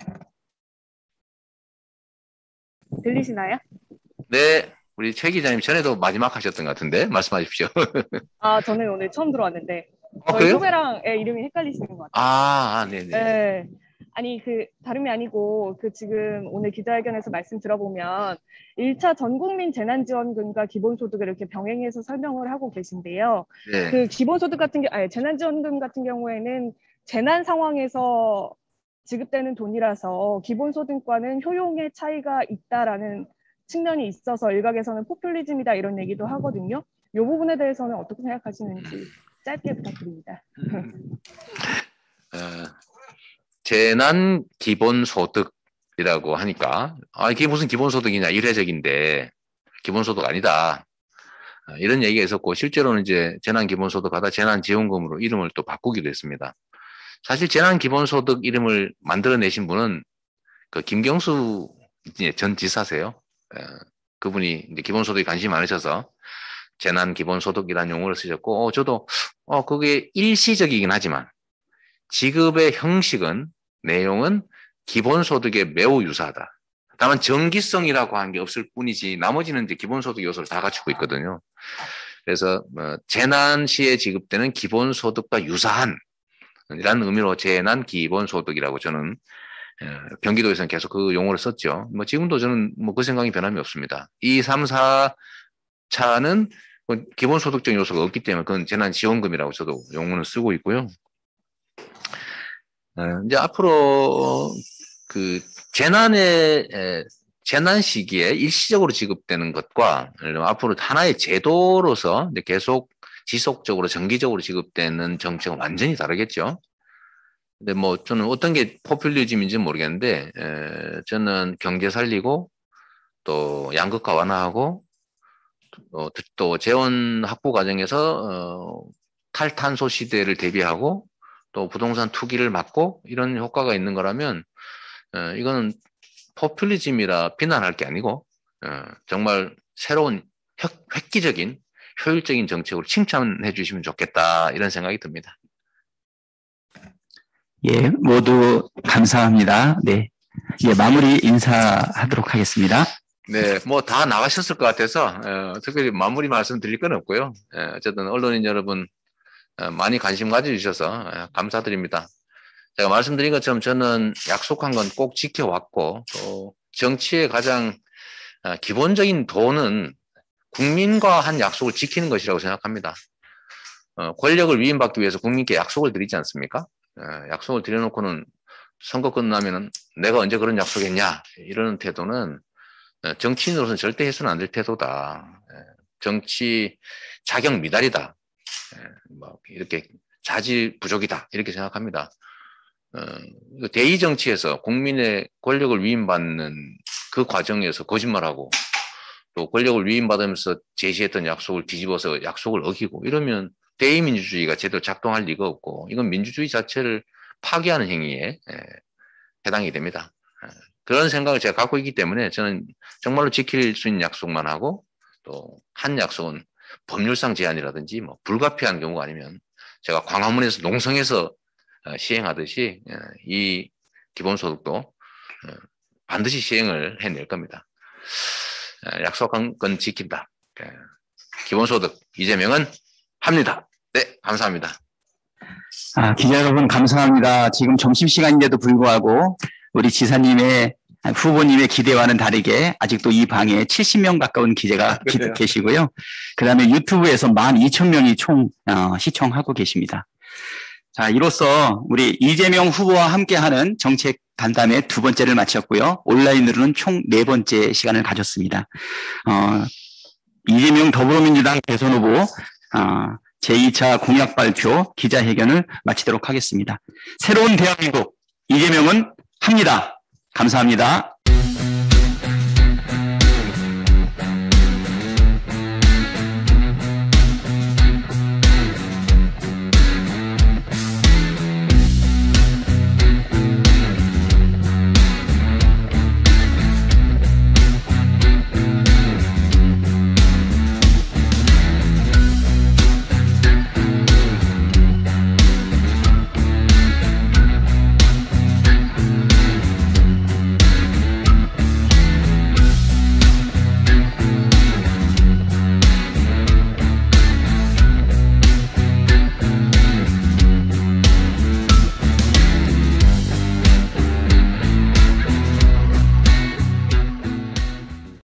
들리시나요? 네. 우리 최 기자님 전에도 마지막 하셨던 것 같은데 말씀하십시오. 저는 오늘 처음 들어왔는데 저희 그래요? 후배랑 이름이 헷갈리시는 것 같아요. 네네. 네. 아니 다름이 아니고 지금 오늘 기자회견에서 말씀 들어보면 1차 전국민 재난지원금과 기본소득을 이렇게 병행해서 설명을 하고 계신데요. 네. 기본소득 같은 재난지원금 같은 경우에는 재난 상황에서 지급되는 돈이라서 기본소득과는 효용의 차이가 있다라는 측면이 있어서 일각에서는 포퓰리즘이다 이런 얘기도 하거든요. 이 부분에 대해서는 어떻게 생각하시는지 짧게 부탁드립니다. 재난 기본소득 이라고 하니까 이게 무슨 기본소득이냐, 일회적인데 기본소득 아니다. 이런 얘기가 있었고, 실제로는 이제 재난기본소득 하다 재난지원금으로 이름을 또 바꾸기도 했습니다. 사실 재난기본소득 이름을 만들어내신 분은 그 김경수 전 지사세요. 그분이 이제 기본소득에 관심이 많으셔서 재난기본소득이라는 용어를 쓰셨고, 저도 그게 일시적이긴 하지만 지급의 형식은, 내용은 기본소득에 매우 유사하다. 다만 정기성이라고 한 게 없을 뿐이지 나머지는 이제 기본소득 요소를 다 갖추고 있거든요. 그래서 재난 시에 지급되는 기본소득과 유사한 이라는 의미로 재난기본소득이라고 저는 경기도에서는 계속 그 용어를 썼죠. 지금도 저는 그 생각이 변함이 없습니다. 2, 3, 4차는 기본소득적 요소가 없기 때문에 그건 재난지원금이라고 저도 용어는 쓰고 있고요. 이제 앞으로 그 재난 시기에 일시적으로 지급되는 것과 앞으로 하나의 제도로서 이제 계속 지속적으로 정기적으로 지급되는 정책은 완전히 다르겠죠. 근데 저는 어떤 게 포퓰리즘인지 모르겠는데, 저는 경제 살리고 또 양극화 완화하고 또 재원 확보 과정에서 탈탄소 시대를 대비하고 또 부동산 투기를 막고 이런 효과가 있는 거라면 이거는 포퓰리즘이라 비난할 게 아니고 정말 새로운 획기적인 효율적인 정책으로 칭찬해 주시면 좋겠다, 이런 생각이 듭니다. 예, 모두 감사합니다. 네, 예, 마무리 인사하도록 하겠습니다. 네, 다 나가셨을 것 같아서 특별히 마무리 말씀 드릴 건 없고요. 어쨌든 언론인 여러분 많이 관심 가져주셔서 감사드립니다. 제가 말씀드린 것처럼 저는 약속한 건 꼭 지켜왔고, 또 정치의 가장 기본적인 도는 국민과 한 약속을 지키는 것이라고 생각합니다. 권력을 위임받기 위해서 국민께 약속을 드리지 않습니까? 약속을 드려놓고는 선거 끝나면은 내가 언제 그런 약속했냐, 이러는 태도는 정치인으로서는 절대 해서는 안 될 태도다. 정치 자격 미달이다. 이렇게 자질 부족이다, 이렇게 생각합니다. 대의 정치에서 국민의 권력을 위임받는 그 과정에서 거짓말하고 또 권력을 위임받으면서 제시했던 약속을 뒤집어서 약속을 어기고 이러면 대의민주주의가 제대로 작동할 리가 없고, 이건 민주주의 자체를 파괴하는 행위에 해당이 됩니다. 그런 생각을 제가 갖고 있기 때문에 저는 정말로 지킬 수 있는 약속만 하고, 또 한 약속은 법률상 제한이라든지 불가피한 경우가 아니면 제가 광화문에서 농성해서 시행하듯이 이 기본소득도 반드시 시행을 해낼 겁니다. 약속한 건 지킨다. 기본소득 이재명은 합니다. 네, 감사합니다. 기자 여러분 감사합니다. 지금 점심시간인데도 불구하고 우리 지사님의 후보님의 기대와는 다르게 아직도 이 방에 70명 가까운 기자가 계시고요. 그 다음에 유튜브에서 12,000명이 총 시청하고 계십니다. 자, 이로써 우리 이재명 후보와 함께하는 정책 간담회 두 번째를 마쳤고요. 온라인으로는 총 4번째 시간을 가졌습니다. 이재명 더불어민주당 대선 후보 제2차 공약 발표 기자회견을 마치도록 하겠습니다. 새로운 대한민국 이재명은 합니다. 감사합니다.